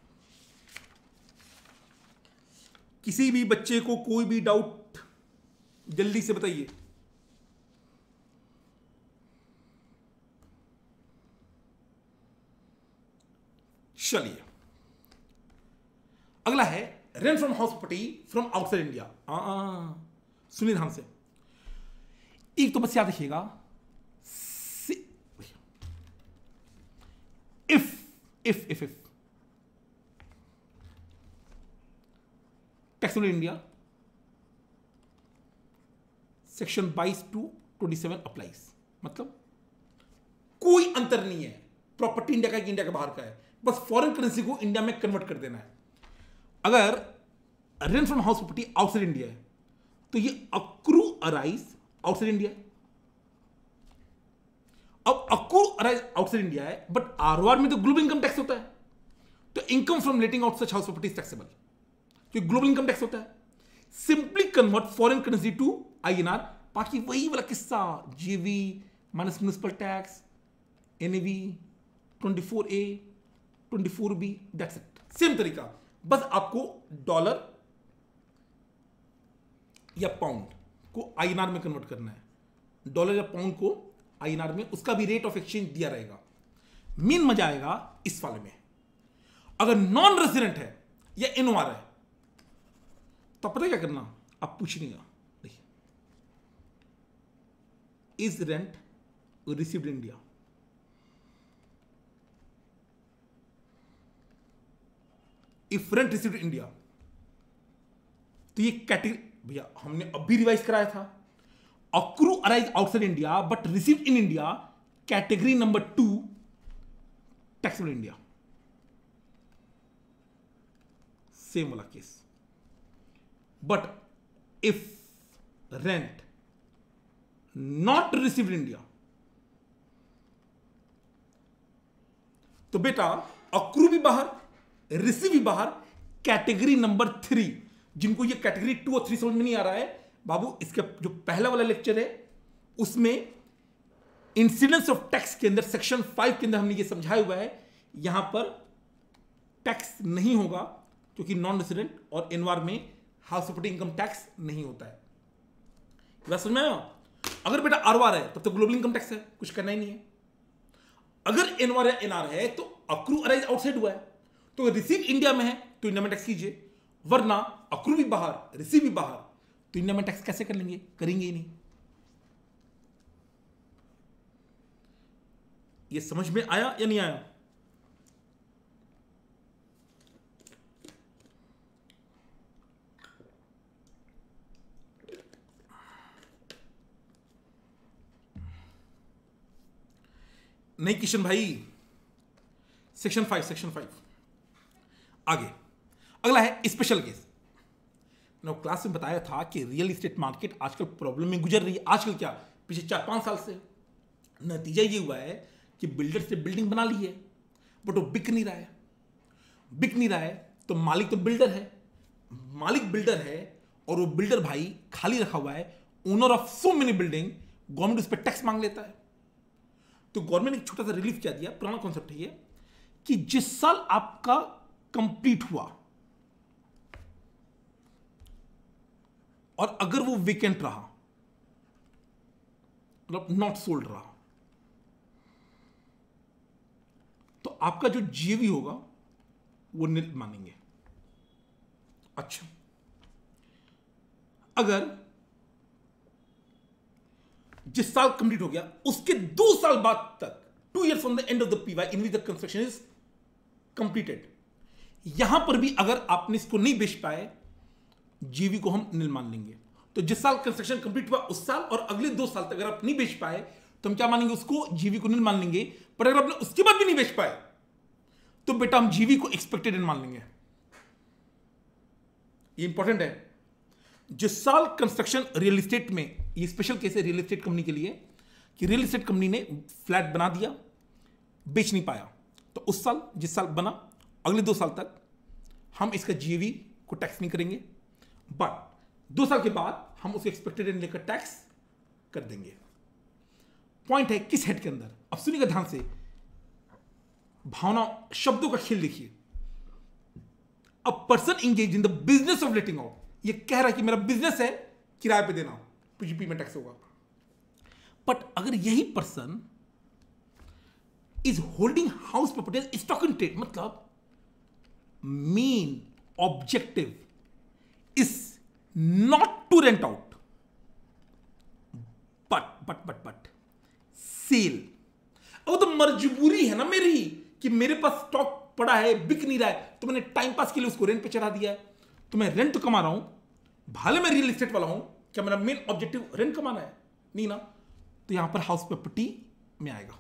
किसी भी बच्चे को कोई भी डाउट जल्दी से बताइए। चलिए अगला है rent from house property from outside India, सुनिए ध्यान से, एक तो बस याद रखिएगा, if if if if taxable India section बाईस टू ट्वेंटी सेवन अप्लाइज, मतलब कोई अंतर नहीं है, प्रॉपर्टी इंडिया का कि इंडिया के बाहर का है, बस फॉरेन करेंसी को इंडिया में कन्वर्ट कर देना है। अगर rent from house property outside India है तो ये अक्रू अराइज आउटसाइड इंडिया है। अब अक्रू अराइज आउटसाइड इंडिया है, बट आरओआर में तो ग्लोबल इनकम टैक्स होता है, तो income from letting out such house property is taxable, तो ग्लोबल इनकम टैक्स होता है। Simply convert foreign currency to INR, बाकी वही वाला किस्सा, जीवी minus municipal tax, NAV, twenty four A, twenty four B, that's it, same तरीका, बस आपको डॉलर या पाउंड को आईएनआर में कन्वर्ट करना है, डॉलर या पाउंड को आईएनआर में, उसका भी रेट ऑफ एक्सचेंज दिया रहेगा। मेन मजा आएगा इस वाले में, अगर नॉन रेजिडेंट है या एनओआर है तो पता क्या करना, आप पूछेंगे is rent received in India, if rent received India, तो ये कैटेगरी, भैया हमने अभी रिवाइज कराया था, accrue arise outside India but received in India, category number two taxable India, same वाला case. But if rent not received in India, तो बेटा अक्रू भी बाहर, रिसीव भी बाहर, कैटेगरी नंबर थ्री। जिनको ये कैटेगरी टू और थ्री समझ में नहीं आ रहा है बाबू, इसका जो पहला वाला लेक्चर है उसमें इंसिडेंस ऑफ टैक्स के अंदर सेक्शन फाइव के अंदर हमने ये समझाया हुआ है, यहां पर टैक्स नहीं होगा क्योंकि नॉन रेसिडेंट और एनवार में हाउस प्रॉपर्टी इनकम टैक्स नहीं होता है। बात समझ में आया? अगर बेटा आरवार है तब तो ग्लोबल इनकम टैक्स है, कुछ करना ही नहीं है। अगर एनवार या एनआर है तो अक्रू अराइज आउटसाइड हुआ है, तो रिसीव इंडिया में है तो इंडिया में टैक्स कीजिए, वरना अक्रू भी बाहर रिसीव भी बाहर, तो इंडिया में टैक्स कैसे कर लेंगे? करेंगे ही नहीं। ये समझ में आया या नहीं आया? नहीं किशन भाई, सेक्शन फाइव सेक्शन फाइव आगे अगला है स्पेशल केस। मैंने क्लास में बताया था कि रियल एस्टेट मार्केट आजकल प्रॉब्लम में गुजर रही है। आजकल क्या, पिछले चार पांच साल से नतीजा ये हुआ है कि बिल्डर से बिल्डिंग बना ली है बट वो बिक नहीं रहा है। बिक नहीं रहा है तो मालिक तो बिल्डर है, मालिक बिल्डर है और वो बिल्डर भाई खाली रखा हुआ है, owner of so many building, government उस पर टैक्स मांग लेता है। तो गवर्नमेंट ने एक छोटा सा रिलीफ क्या दिया, पुराना कॉन्सेप्ट है ये, कि जिस साल आपका कंप्लीट हुआ और अगर वो वेकेंट रहा, मतलब नॉट सोल्ड रहा, तो आपका जो जीवी होगा वो निल मानेंगे। अच्छा, अगर जिस साल कंप्लीट हो गया उसके दो साल बाद तक, two years from the end of the PY in which the construction is completed, यहां पर भी अगर आपने इसको नहीं बेच पाए, जीवी को हम निल मान लेंगे। तो जिस साल कंस्ट्रक्शन कंप्लीट हुआ उस साल और अगले दो साल तक अगर आप नहीं बेच पाए तो हम क्या मानेंगे? उसको जीवी को निल मान लेंगे। पर अगर आपने उसके बाद भी नहीं बेच पाए तो बेटा हम जीवी को एक्सपेक्टेड मान लेंगे। ये इंपॉर्टेंट है। जिस साल कंस्ट्रक्शन रियल एस्टेट में, ये स्पेशल केस है रियल एस्टेट कंपनी के लिए, कि रियल एस्टेट कंपनी ने फ्लैट बना दिया, बेच नहीं पाया, तो उस साल जिस साल बना अगले दो साल तक हम इसका जीवी को टैक्स नहीं करेंगे, बट दो साल के बाद हम उसको एक्सपेक्टेड रेंट लेकर टैक्स कर देंगे। पॉइंट है किस हेड के अंदर, अब सुनिएगा ध्यान से, भावना शब्दों का खेल देखिए। A person engage in the business of letting out, ये कह रहा है कि मेरा बिजनेस है किराए पे देना, पीजीपी में टैक्स होगा। बट अगर यही person is holding house property stock in trade, मतलब main objective is not to rent out, but but but but sale. अब तो मजबूरी है ना मेरी कि मेरे पास स्टॉक पड़ा है, बिक नहीं रहा है, तो मैंने टाइम पास के लिए उसको रेंट पे चढ़ा दिया है। तो मैं रेंट तो कमा रहा हूं, भले मैं रियल एस्टेट वाला हूं, क्या मेरा मेन ऑब्जेक्टिव रेंट कमाना है? नहीं ना। तो यहां पर हाउस प्रॉपर्टी में आएगा।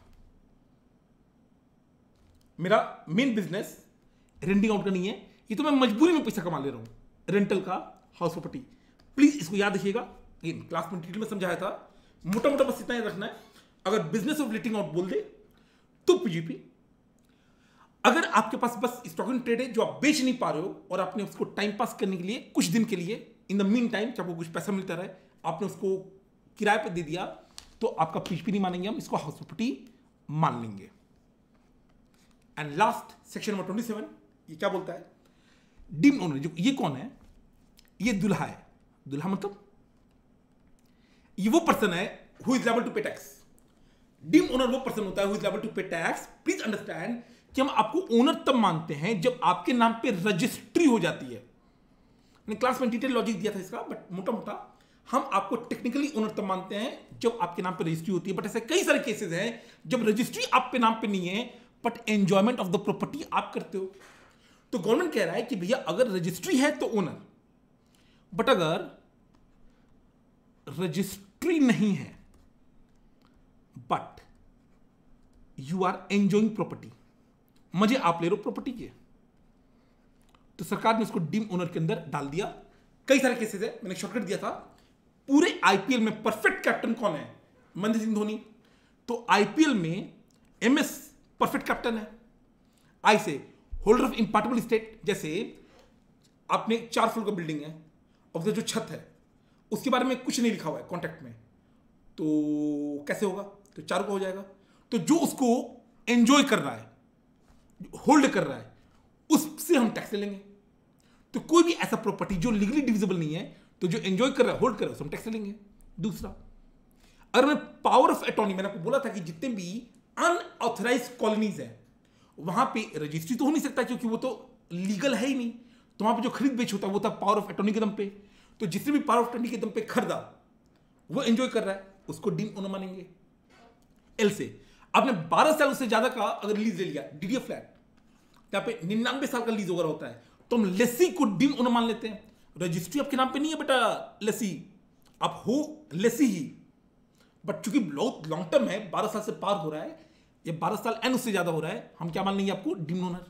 मेरा मेन बिजनेस रेंटिंग आउट का नहीं है, ये तो मैं मजबूरी में पैसा कमा ले रहा हूं, रेंटल का, हाउस प्रॉपर्टी। प्लीज इसको याद रखिएगा, क्लास में डिटेल में समझाया था, मोटा मोटा बस इतना ही रखना है। अगर बिजनेस ऑफ लेटिंग आउट बोल दे तो पीजीपी। अगर आपके पास बस स्टॉक इन ट्रेड है जो आप बेच नहीं पा रहे हो और आपने उसको टाइम पास करने के लिए कुछ दिन के लिए, इन द मीन टाइम जब आपको कुछ पैसा मिलता रहे, आपने उसको किराए पे दे दिया, तो आपका पीजीपी नहीं मानेंगे हम, इसको हाउस प्रॉपर्टी मान लेंगे। And last section number twenty seven, ये क्या बोलता है? Deemed owner. जो ये कौन है? ये दुल्हा है। दुल्हा मतलब ये वो पर्सन है who is liable to pay tax. Deemed owner वो पर्सन होता है who is liable to pay tax. Please understand कि हम आपको ओनर तब मानते हैं जब आपके नाम पे रजिस्ट्री हो जाती है। मैंने क्लास में डिटेल लॉजिक दिया था इसका, बट मोटा मोटा हम आपको टेक्निकली ओनर तब मानते हैं जब आपके नाम पे रजिस्ट्री होती है। बट ऐसे कई सारे केसेस हैं जब रजिस्ट्री आपके नाम पे नहीं है but enjoyment of the property आप करते हो। तो गवर्नमेंट कह रहा है कि भैया अगर रजिस्ट्री है तो ओनर, बट अगर रजिस्ट्री नहीं है but you are enjoying property, मजे आप ले रहे हो प्रॉपर्टी के, तो सरकार ने उसको डीम ओनर के अंदर डाल दिया। कई सारे केसेस है, मैंने शॉर्टकट दिया था। पूरे आईपीएल में परफेक्ट कैप्टन कौन है? महेंद्र सिंह धोनी। तो आईपीएल में एमएस परफेक्ट कैप्टन है। आई से होल्डर ऑफ इंपार्टेबल स्टेट, जैसे आपने चार फ्लोर का बिल्डिंग है और जो छत है उसके बारे में कुछ नहीं लिखा हुआ है कॉन्ट्रैक्ट में, तो कैसे होगा? तो चार को हो जाएगा। तो जो उसको एंजॉय कर रहा है, होल्ड कर रहा है, उससे हम टैक्स ले लेंगे। तो कोई भी ऐसा प्रॉपर्टी जो लीगली डिविजिबल नहीं है, तो जो एंजॉय कर रहा है, होल्ड कर रहा है, उससे हम टैक्स ले लेंगे। दूसरा, अगर मैं पावर ऑफ अटॉर्नी, मैंने आपको बोला था कि जितने भी अनऑथराइज कॉलोनीज है वहां पे रजिस्ट्री तो हो नहीं सकता क्योंकि वो तो लीगल है ही नहीं। तो वहां पे जो खरीद बेच होता है वो था पावर ऑफ अटॉर्नी के दम पे। तो जिसने भी पावर ऑफ अटॉर्नी के दम पे खरीदा वो एंजॉय कर रहा है, उसको डीम ओनर मानेंगे। एल से आपने बारह साल उससे ज्यादा का अगर लीज ले लिया, डीडीए फ्लैट, यहाँ पे निन्यानवे साल का लीज वगैरह होता है, तो हम लेसी को डीम ओनर मान लेते हैं। रजिस्ट्री आपके नाम पे नहीं है बेटा लेसी, आप हो लेसी ही, बट चूंकि बहुत लॉन्ग टर्म है, बारह साल से पार हो रहा है या बारह साल एन उससे ज्यादा हो रहा है, हम क्या मान लेंगे आपको? Deem owner.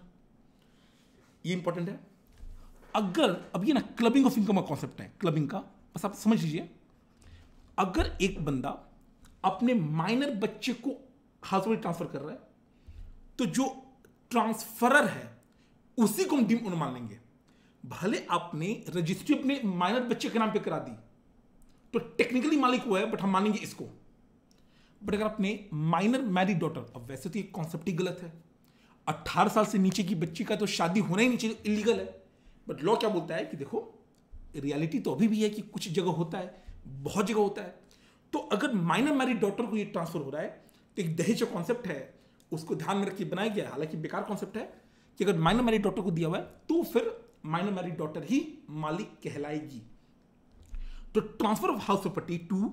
ये इंपॉर्टेंट है। अगर अब ये ना क्लबिंग ऑफ इनकम का कॉन्सेप्ट है, क्लबिंग का, बस आप समझ लीजिए। अगर एक बंदा अपने माइनर बच्चे को हाउस में ट्रांसफर कर रहा है, तो जो ट्रांसफरर है उसी को हम डीम ओनर मान लेंगे। भले आपने रजिस्ट्री अपने माइनर बच्चे के नाम पे करा दी, तो टेक्निकली मालिक हुआ है, बट हम मानेंगे इसको। बट अगर अपने माइनर मैरिड डॉटर, अब वैसे तो ये कॉन्सेप्ट ही गलत है, अट्ठारह साल से नीचे की बच्ची का तो शादी होना ही नहीं चाहिए, इलीगल है। बट लॉ क्या बोलता है कि देखो रियलिटी तो अभी भी है कि कुछ जगह होता है, बहुत जगह होता है। तो अगर माइनर मैरिड डॉटर को ये ट्रांसफर हो रहा है, तो एक दहेज जो कॉन्सेप्ट है उसको ध्यान में रख के बनाया गया है, हालांकि बेकार कॉन्सेप्ट है कि अगर माइनर मैरिड डॉटर को दिया हुआ है तो फिर माइनर मैरिड डॉटर ही मालिक कहलाएगी। तो transfer of house property to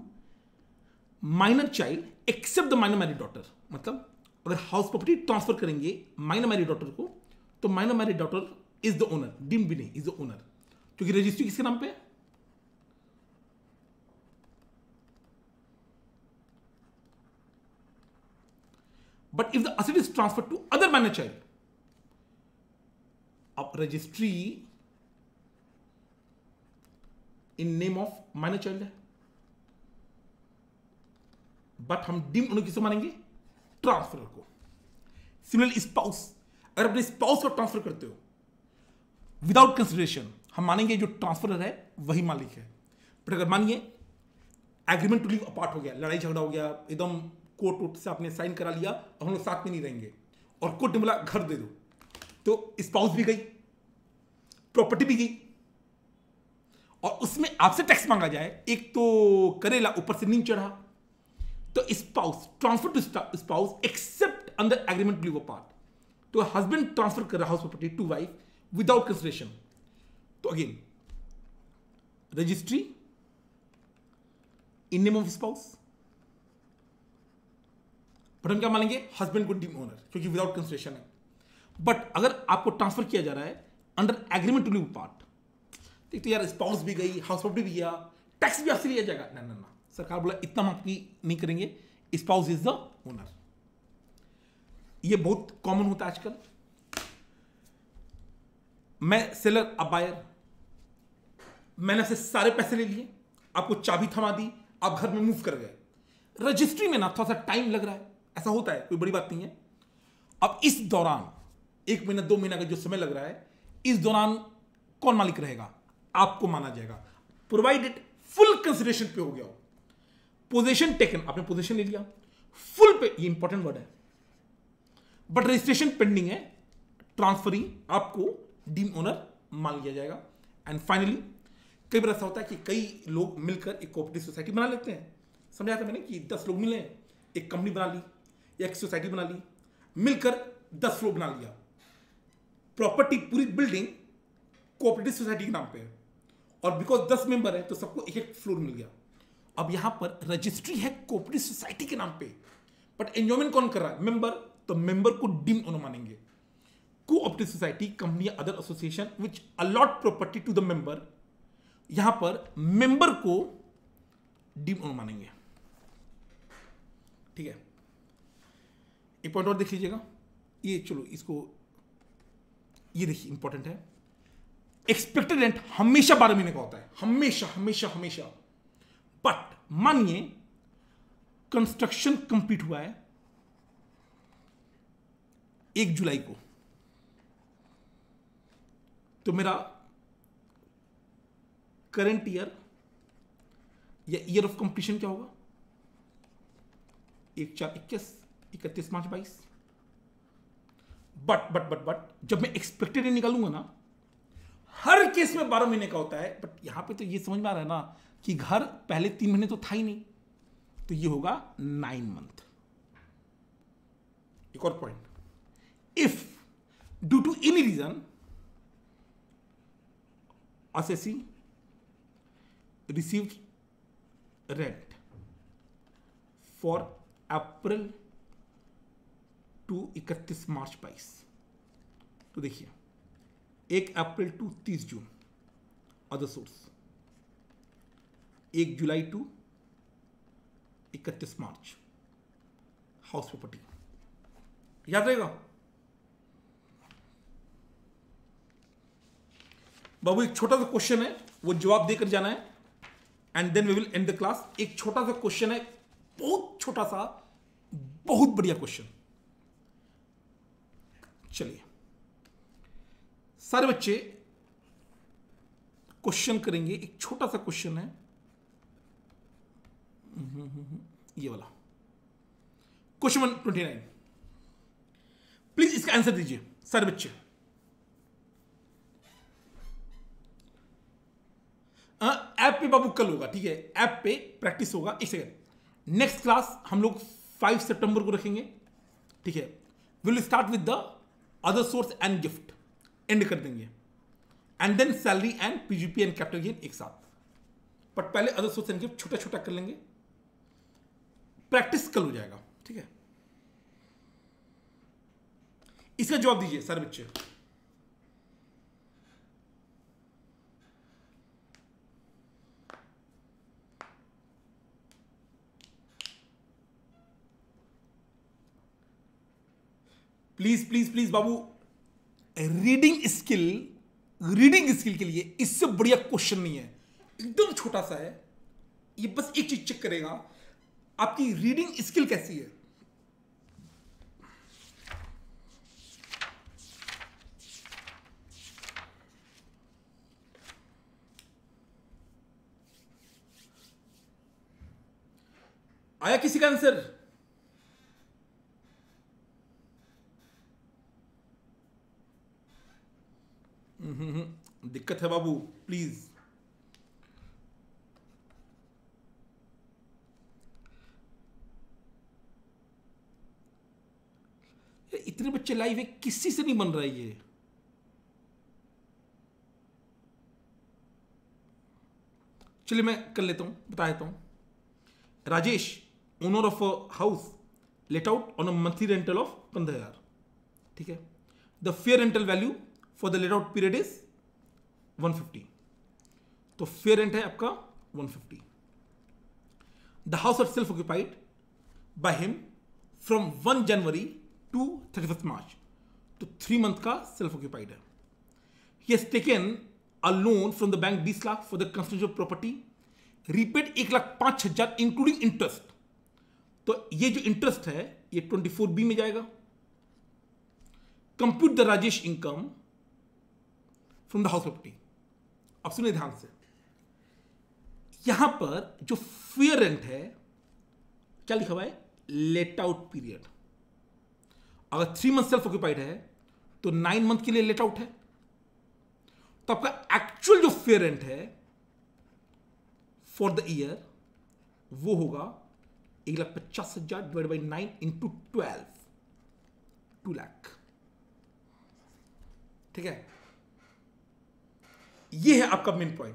minor child except the minor married daughter, मतलब अगर हाउस प्रॉपर्टी ट्रांसफर करेंगे माइनर मैरिड डॉटर को, तो minor married daughter is the owner, deemed भी नहीं, इज द ओनर, क्योंकि रजिस्ट्री किसके नाम पे है? But if the asset is transfer to other minor child, अब registry in name of minor child है, बट हम डीम ओनर किसे मानेंगे? ट्रांसफरर को। सिमिलरली स्पाउस, अगर अपने स्पाउस को ट्रांसफर करते हो विदाउट कंसिडरेशन, हम मानेंगे जो ट्रांसफरर है वही मालिक है। बट अगर मानिए एग्रीमेंट टू लिव अपार्ट हो गया, लड़ाई झगड़ा हो गया, एकदम कोर्ट वोट से आपने साइन करा लिया और हम लोग साथ में नहीं रहेंगे, और कोर्ट ने बोला घर दे दो, तो स्पाउस भी गई, प्रॉपर्टी भी गई, और उसमें आपसे टैक्स मांगा जाए, एक तो करेला ऊपर से नींद चढ़ा। तो spouse transfer to spouse except under agreement to live apart, तो हस्बैंड ट्रांसफर कर रहा house property to wife without consideration. तो again registry in name of spouse, but हम क्या मानेंगे, हस्बैंड को डीम ओनर, क्योंकि विदाउट कंसिडरेशन है। बट अगर आपको ट्रांसफर किया जा रहा है under agreement to live part, तो यार स्पाउस भी गई, हाउस प्रॉपर्टी भी गया, टैक्स भी आपसे लिया जाएगा, ना ना ना, सरकार बोला इतना हम आपकी नहीं करेंगे, स्पाउस इज द ओनर। ये बहुत कॉमन होता है आजकल। मैं सेलर, अब बायर, मैंने आपसे सारे पैसे ले लिए, आपको चाबी थमा दी, आप घर में मूव कर गए। रजिस्ट्री में ना थोड़ा सा टाइम लग रहा है, ऐसा होता है, कोई बड़ी बात नहीं है। अब इस दौरान एक महीना दो महीना का जो समय लग रहा है, इस दौरान कौन मालिक रहेगा, आपको माना जाएगा, प्रोवाइडेड फुल कंसिडरेशन पे हो गया हो। पोजीशन टेकन, आपने पोजीशन ले लिया, फुल पे, ये इंपॉर्टेंट वर्ड है, बट रजिस्ट्रेशन पेंडिंग है, ट्रांसफरिंग आपको डीम ओनर मान लिया जाएगा। एंड फाइनली कई बार ऐसा होता है कि कई लोग मिलकर एक कोऑपरेटिव सोसाइटी बना लेते हैं। समझा था मैंने कि दस लोग मिले, एक कंपनी बना ली या एक सोसाइटी बना ली, मिलकर दस फ्लोर बना लिया, प्रॉपर्टी पूरी बिल्डिंग कोऑपरेटिव सोसाइटी के नाम पे है, और बिकॉज दस मेंबर है तो सबको एक एक फ्लोर मिल गया। अब यहां पर रजिस्ट्री है कोऑपरेटिव सोसाइटी के नाम पे, बट एंजॉयमेंट कौन कर रहा है, मेंबर, तो मेंबर को डीम ओनर मानेंगे। कोऑपरेटिव सोसाइटी, कंपनी या other association which allot property to the member, यहां पर मेंबर को डीम ओनर मानेंगे। ठीक है, एक पॉइंट और देख लीजिएगा, ये चलो इसको, ये देखिए इंपॉर्टेंट है। एक्सपेक्टेड रेंट हमेशा बारह महीने का होता है, हमेशा हमेशा हमेशा। बट मानिए कंस्ट्रक्शन कंप्लीट हुआ है एक जुलाई को, तो मेरा करंट ईयर या ईयर ऑफ कंप्लीशन क्या होगा, एक चार इक्कीस, इकतीस मार्च बाईस। बट बट बट बट जब मैं एक्सपेक्टेड निकालूंगा ना, हर केस में बारह महीने का होता है, बट यहां पे तो ये समझ में आ रहा है ना कि घर पहले तीन महीने तो था ही नहीं, तो ये होगा नाइन मंथ। एक और point, if due to any reason assessee received rent for April to इकतीस मार्च बाईस, तो देखिए एक अप्रैल टू तीस जून अदर सोर्स, एक जुलाई टू इकतीस मार्च हाउस प्रॉपर्टी, याद रहेगा बाबू। एक छोटा सा क्वेश्चन है, वो जवाब देकर जाना है, and then we will end the class. एक छोटा सा क्वेश्चन है, बहुत छोटा सा, बहुत बढ़िया क्वेश्चन। चलिए सारे बच्चे क्वेश्चन करेंगे। एक छोटा सा क्वेश्चन है, ये वाला question one twenty nine, please इसका आंसर दीजिए सारे बच्चे। ऐप पे बाबू कल होगा, ठीक है, ऐप पे प्रैक्टिस होगा। एक सेकंड, नेक्स्ट क्लास हम लोग फाइव सितंबर को रखेंगे, ठीक है। Will start with the other source and gift, and कर देंगे, and then salary and PGP and capital gain एक साथ। बट पहले अदर सोर्स एंड गिफ्ट छोटा छोटा कर लेंगे, प्रैक्टिस कल हो जाएगा, ठीक है। इसका जवाब दीजिए सारे बच्चे। प्लीज प्लीज प्लीज बाबू, रीडिंग स्किल, रीडिंग स्किल के लिए इससे बढ़िया क्वेश्चन नहीं है, एकदम छोटा सा है ये, बस एक चीज चेक करेगा आपकी रीडिंग स्किल कैसी है। आया किसी का आंसर? दिक्कत है बाबू, प्लीज। इतने बच्चे लाइव है, किसी से नहीं बन रहा है ये। चलिए मैं कर लेता हूं, बता देता हूं. Rajesh, owner of a house, let out on a monthly rental of पंद्रह हजार. ठीक है. The fair rental value for the let out period is one fifty. तो फेयर रेंट है आपका one fifty. The house itself occupied by him from one January to thirty first March. तो three month का self occupied है. He has taken a loan from the bank बीस lakh for the construction of property, repaid एक लाख पांच हजार including interest. तो ये जो इंटरेस्ट है ये ट्वेंटी फोर बी में जाएगा. Compute the Rajesh income from the house property. अब सुनिए ध्यान से, यहां पर जो फेयर रेंट है क्या लिखा हुआ है? Let out period. अगर थ्री मंथ सेल्फ ऑक्यूपाइड है तो नाइन मंथ के लिए लेट आउट है. तो आपका एक्चुअल जो फेयर रेंट है फॉर द ईयर वो होगा एक लाख पचास हजार divide by nine into twelve, two lakh. ठीक है. ये है आपका मेन पॉइंट.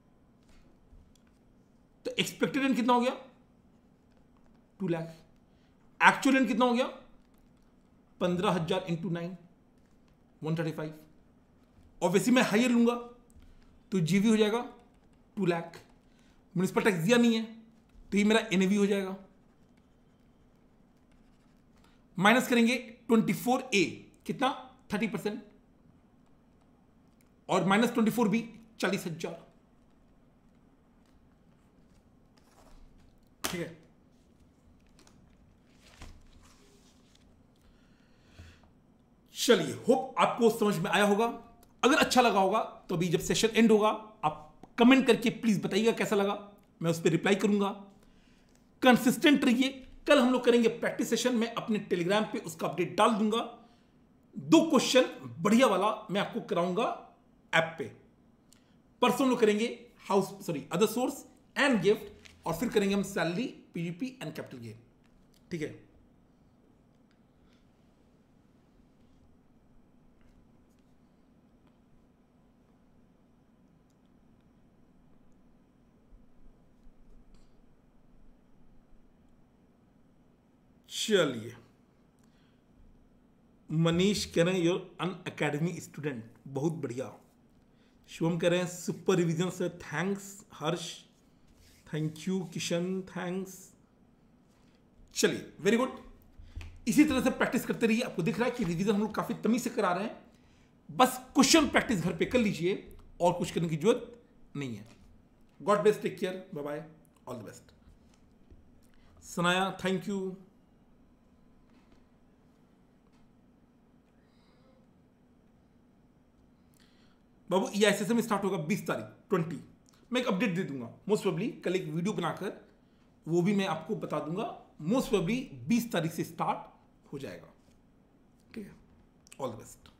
तो एक्सपेक्टेड रेंट कितना हो गया? टू लाख. एक्चुअल रेंट कितना हो गया? पंद्रह हजार into nine, one thirty five. और वैसे मैं हायर लूंगा तो जीवी हो जाएगा टू लाख. म्युनिसिपल टैक्स दिया नहीं है तो ये मेरा एनएवी हो जाएगा. माइनस करेंगे ट्वेंटी फोर ए, कितना? Thirty percent. और माइनस ट्वेंटी फोर बी चालीस हजार. ठीक है. चलिए, होप आपको समझ में आया होगा. अगर अच्छा लगा होगा तो अभी जब सेशन एंड होगा आप कमेंट करके प्लीज बताइएगा कैसा लगा. मैं उस पर रिप्लाई करूंगा. कंसिस्टेंट रहिए. कल हम लोग करेंगे प्रैक्टिस सेशन. मैं अपने टेलीग्राम पे उसका अपडेट डाल दूंगा. दो क्वेश्चन बढ़िया वाला मैं आपको कराऊंगा ऐप पे. परसों हम लोग करेंगे house sorry other source and gift, और फिर करेंगे हम salary, PGP and capital gain. ठीक है. चलिए, मनीष कह रहे हैं योर अन अकेडमी स्टूडेंट, बहुत बढ़िया. शुभम कह रहे हैं super revision sir, thanks. Harsh thank you. Kishan thanks. चलिए, वेरी गुड. इसी तरह से प्रैक्टिस करते रहिए. आपको दिख रहा है कि रिवीजन हम लोग काफी तमीज से करा रहे हैं. बस क्वेश्चन प्रैक्टिस घर पे कर लीजिए और कुछ करने की जरूरत नहीं है. God bless, take care, bye bye, all the best. Sanaya thank you. बाबू E S S M start होगा बीस तारीख ट्वेंटी. मैं एक अपडेट दे दूंगा मोस्ट प्रोबेबली. कल एक वीडियो बनाकर वो भी मैं आपको बता दूंगा. मोस्ट प्रोबेबली बीस तारीख से स्टार्ट हो जाएगा. ठीक है. All the best.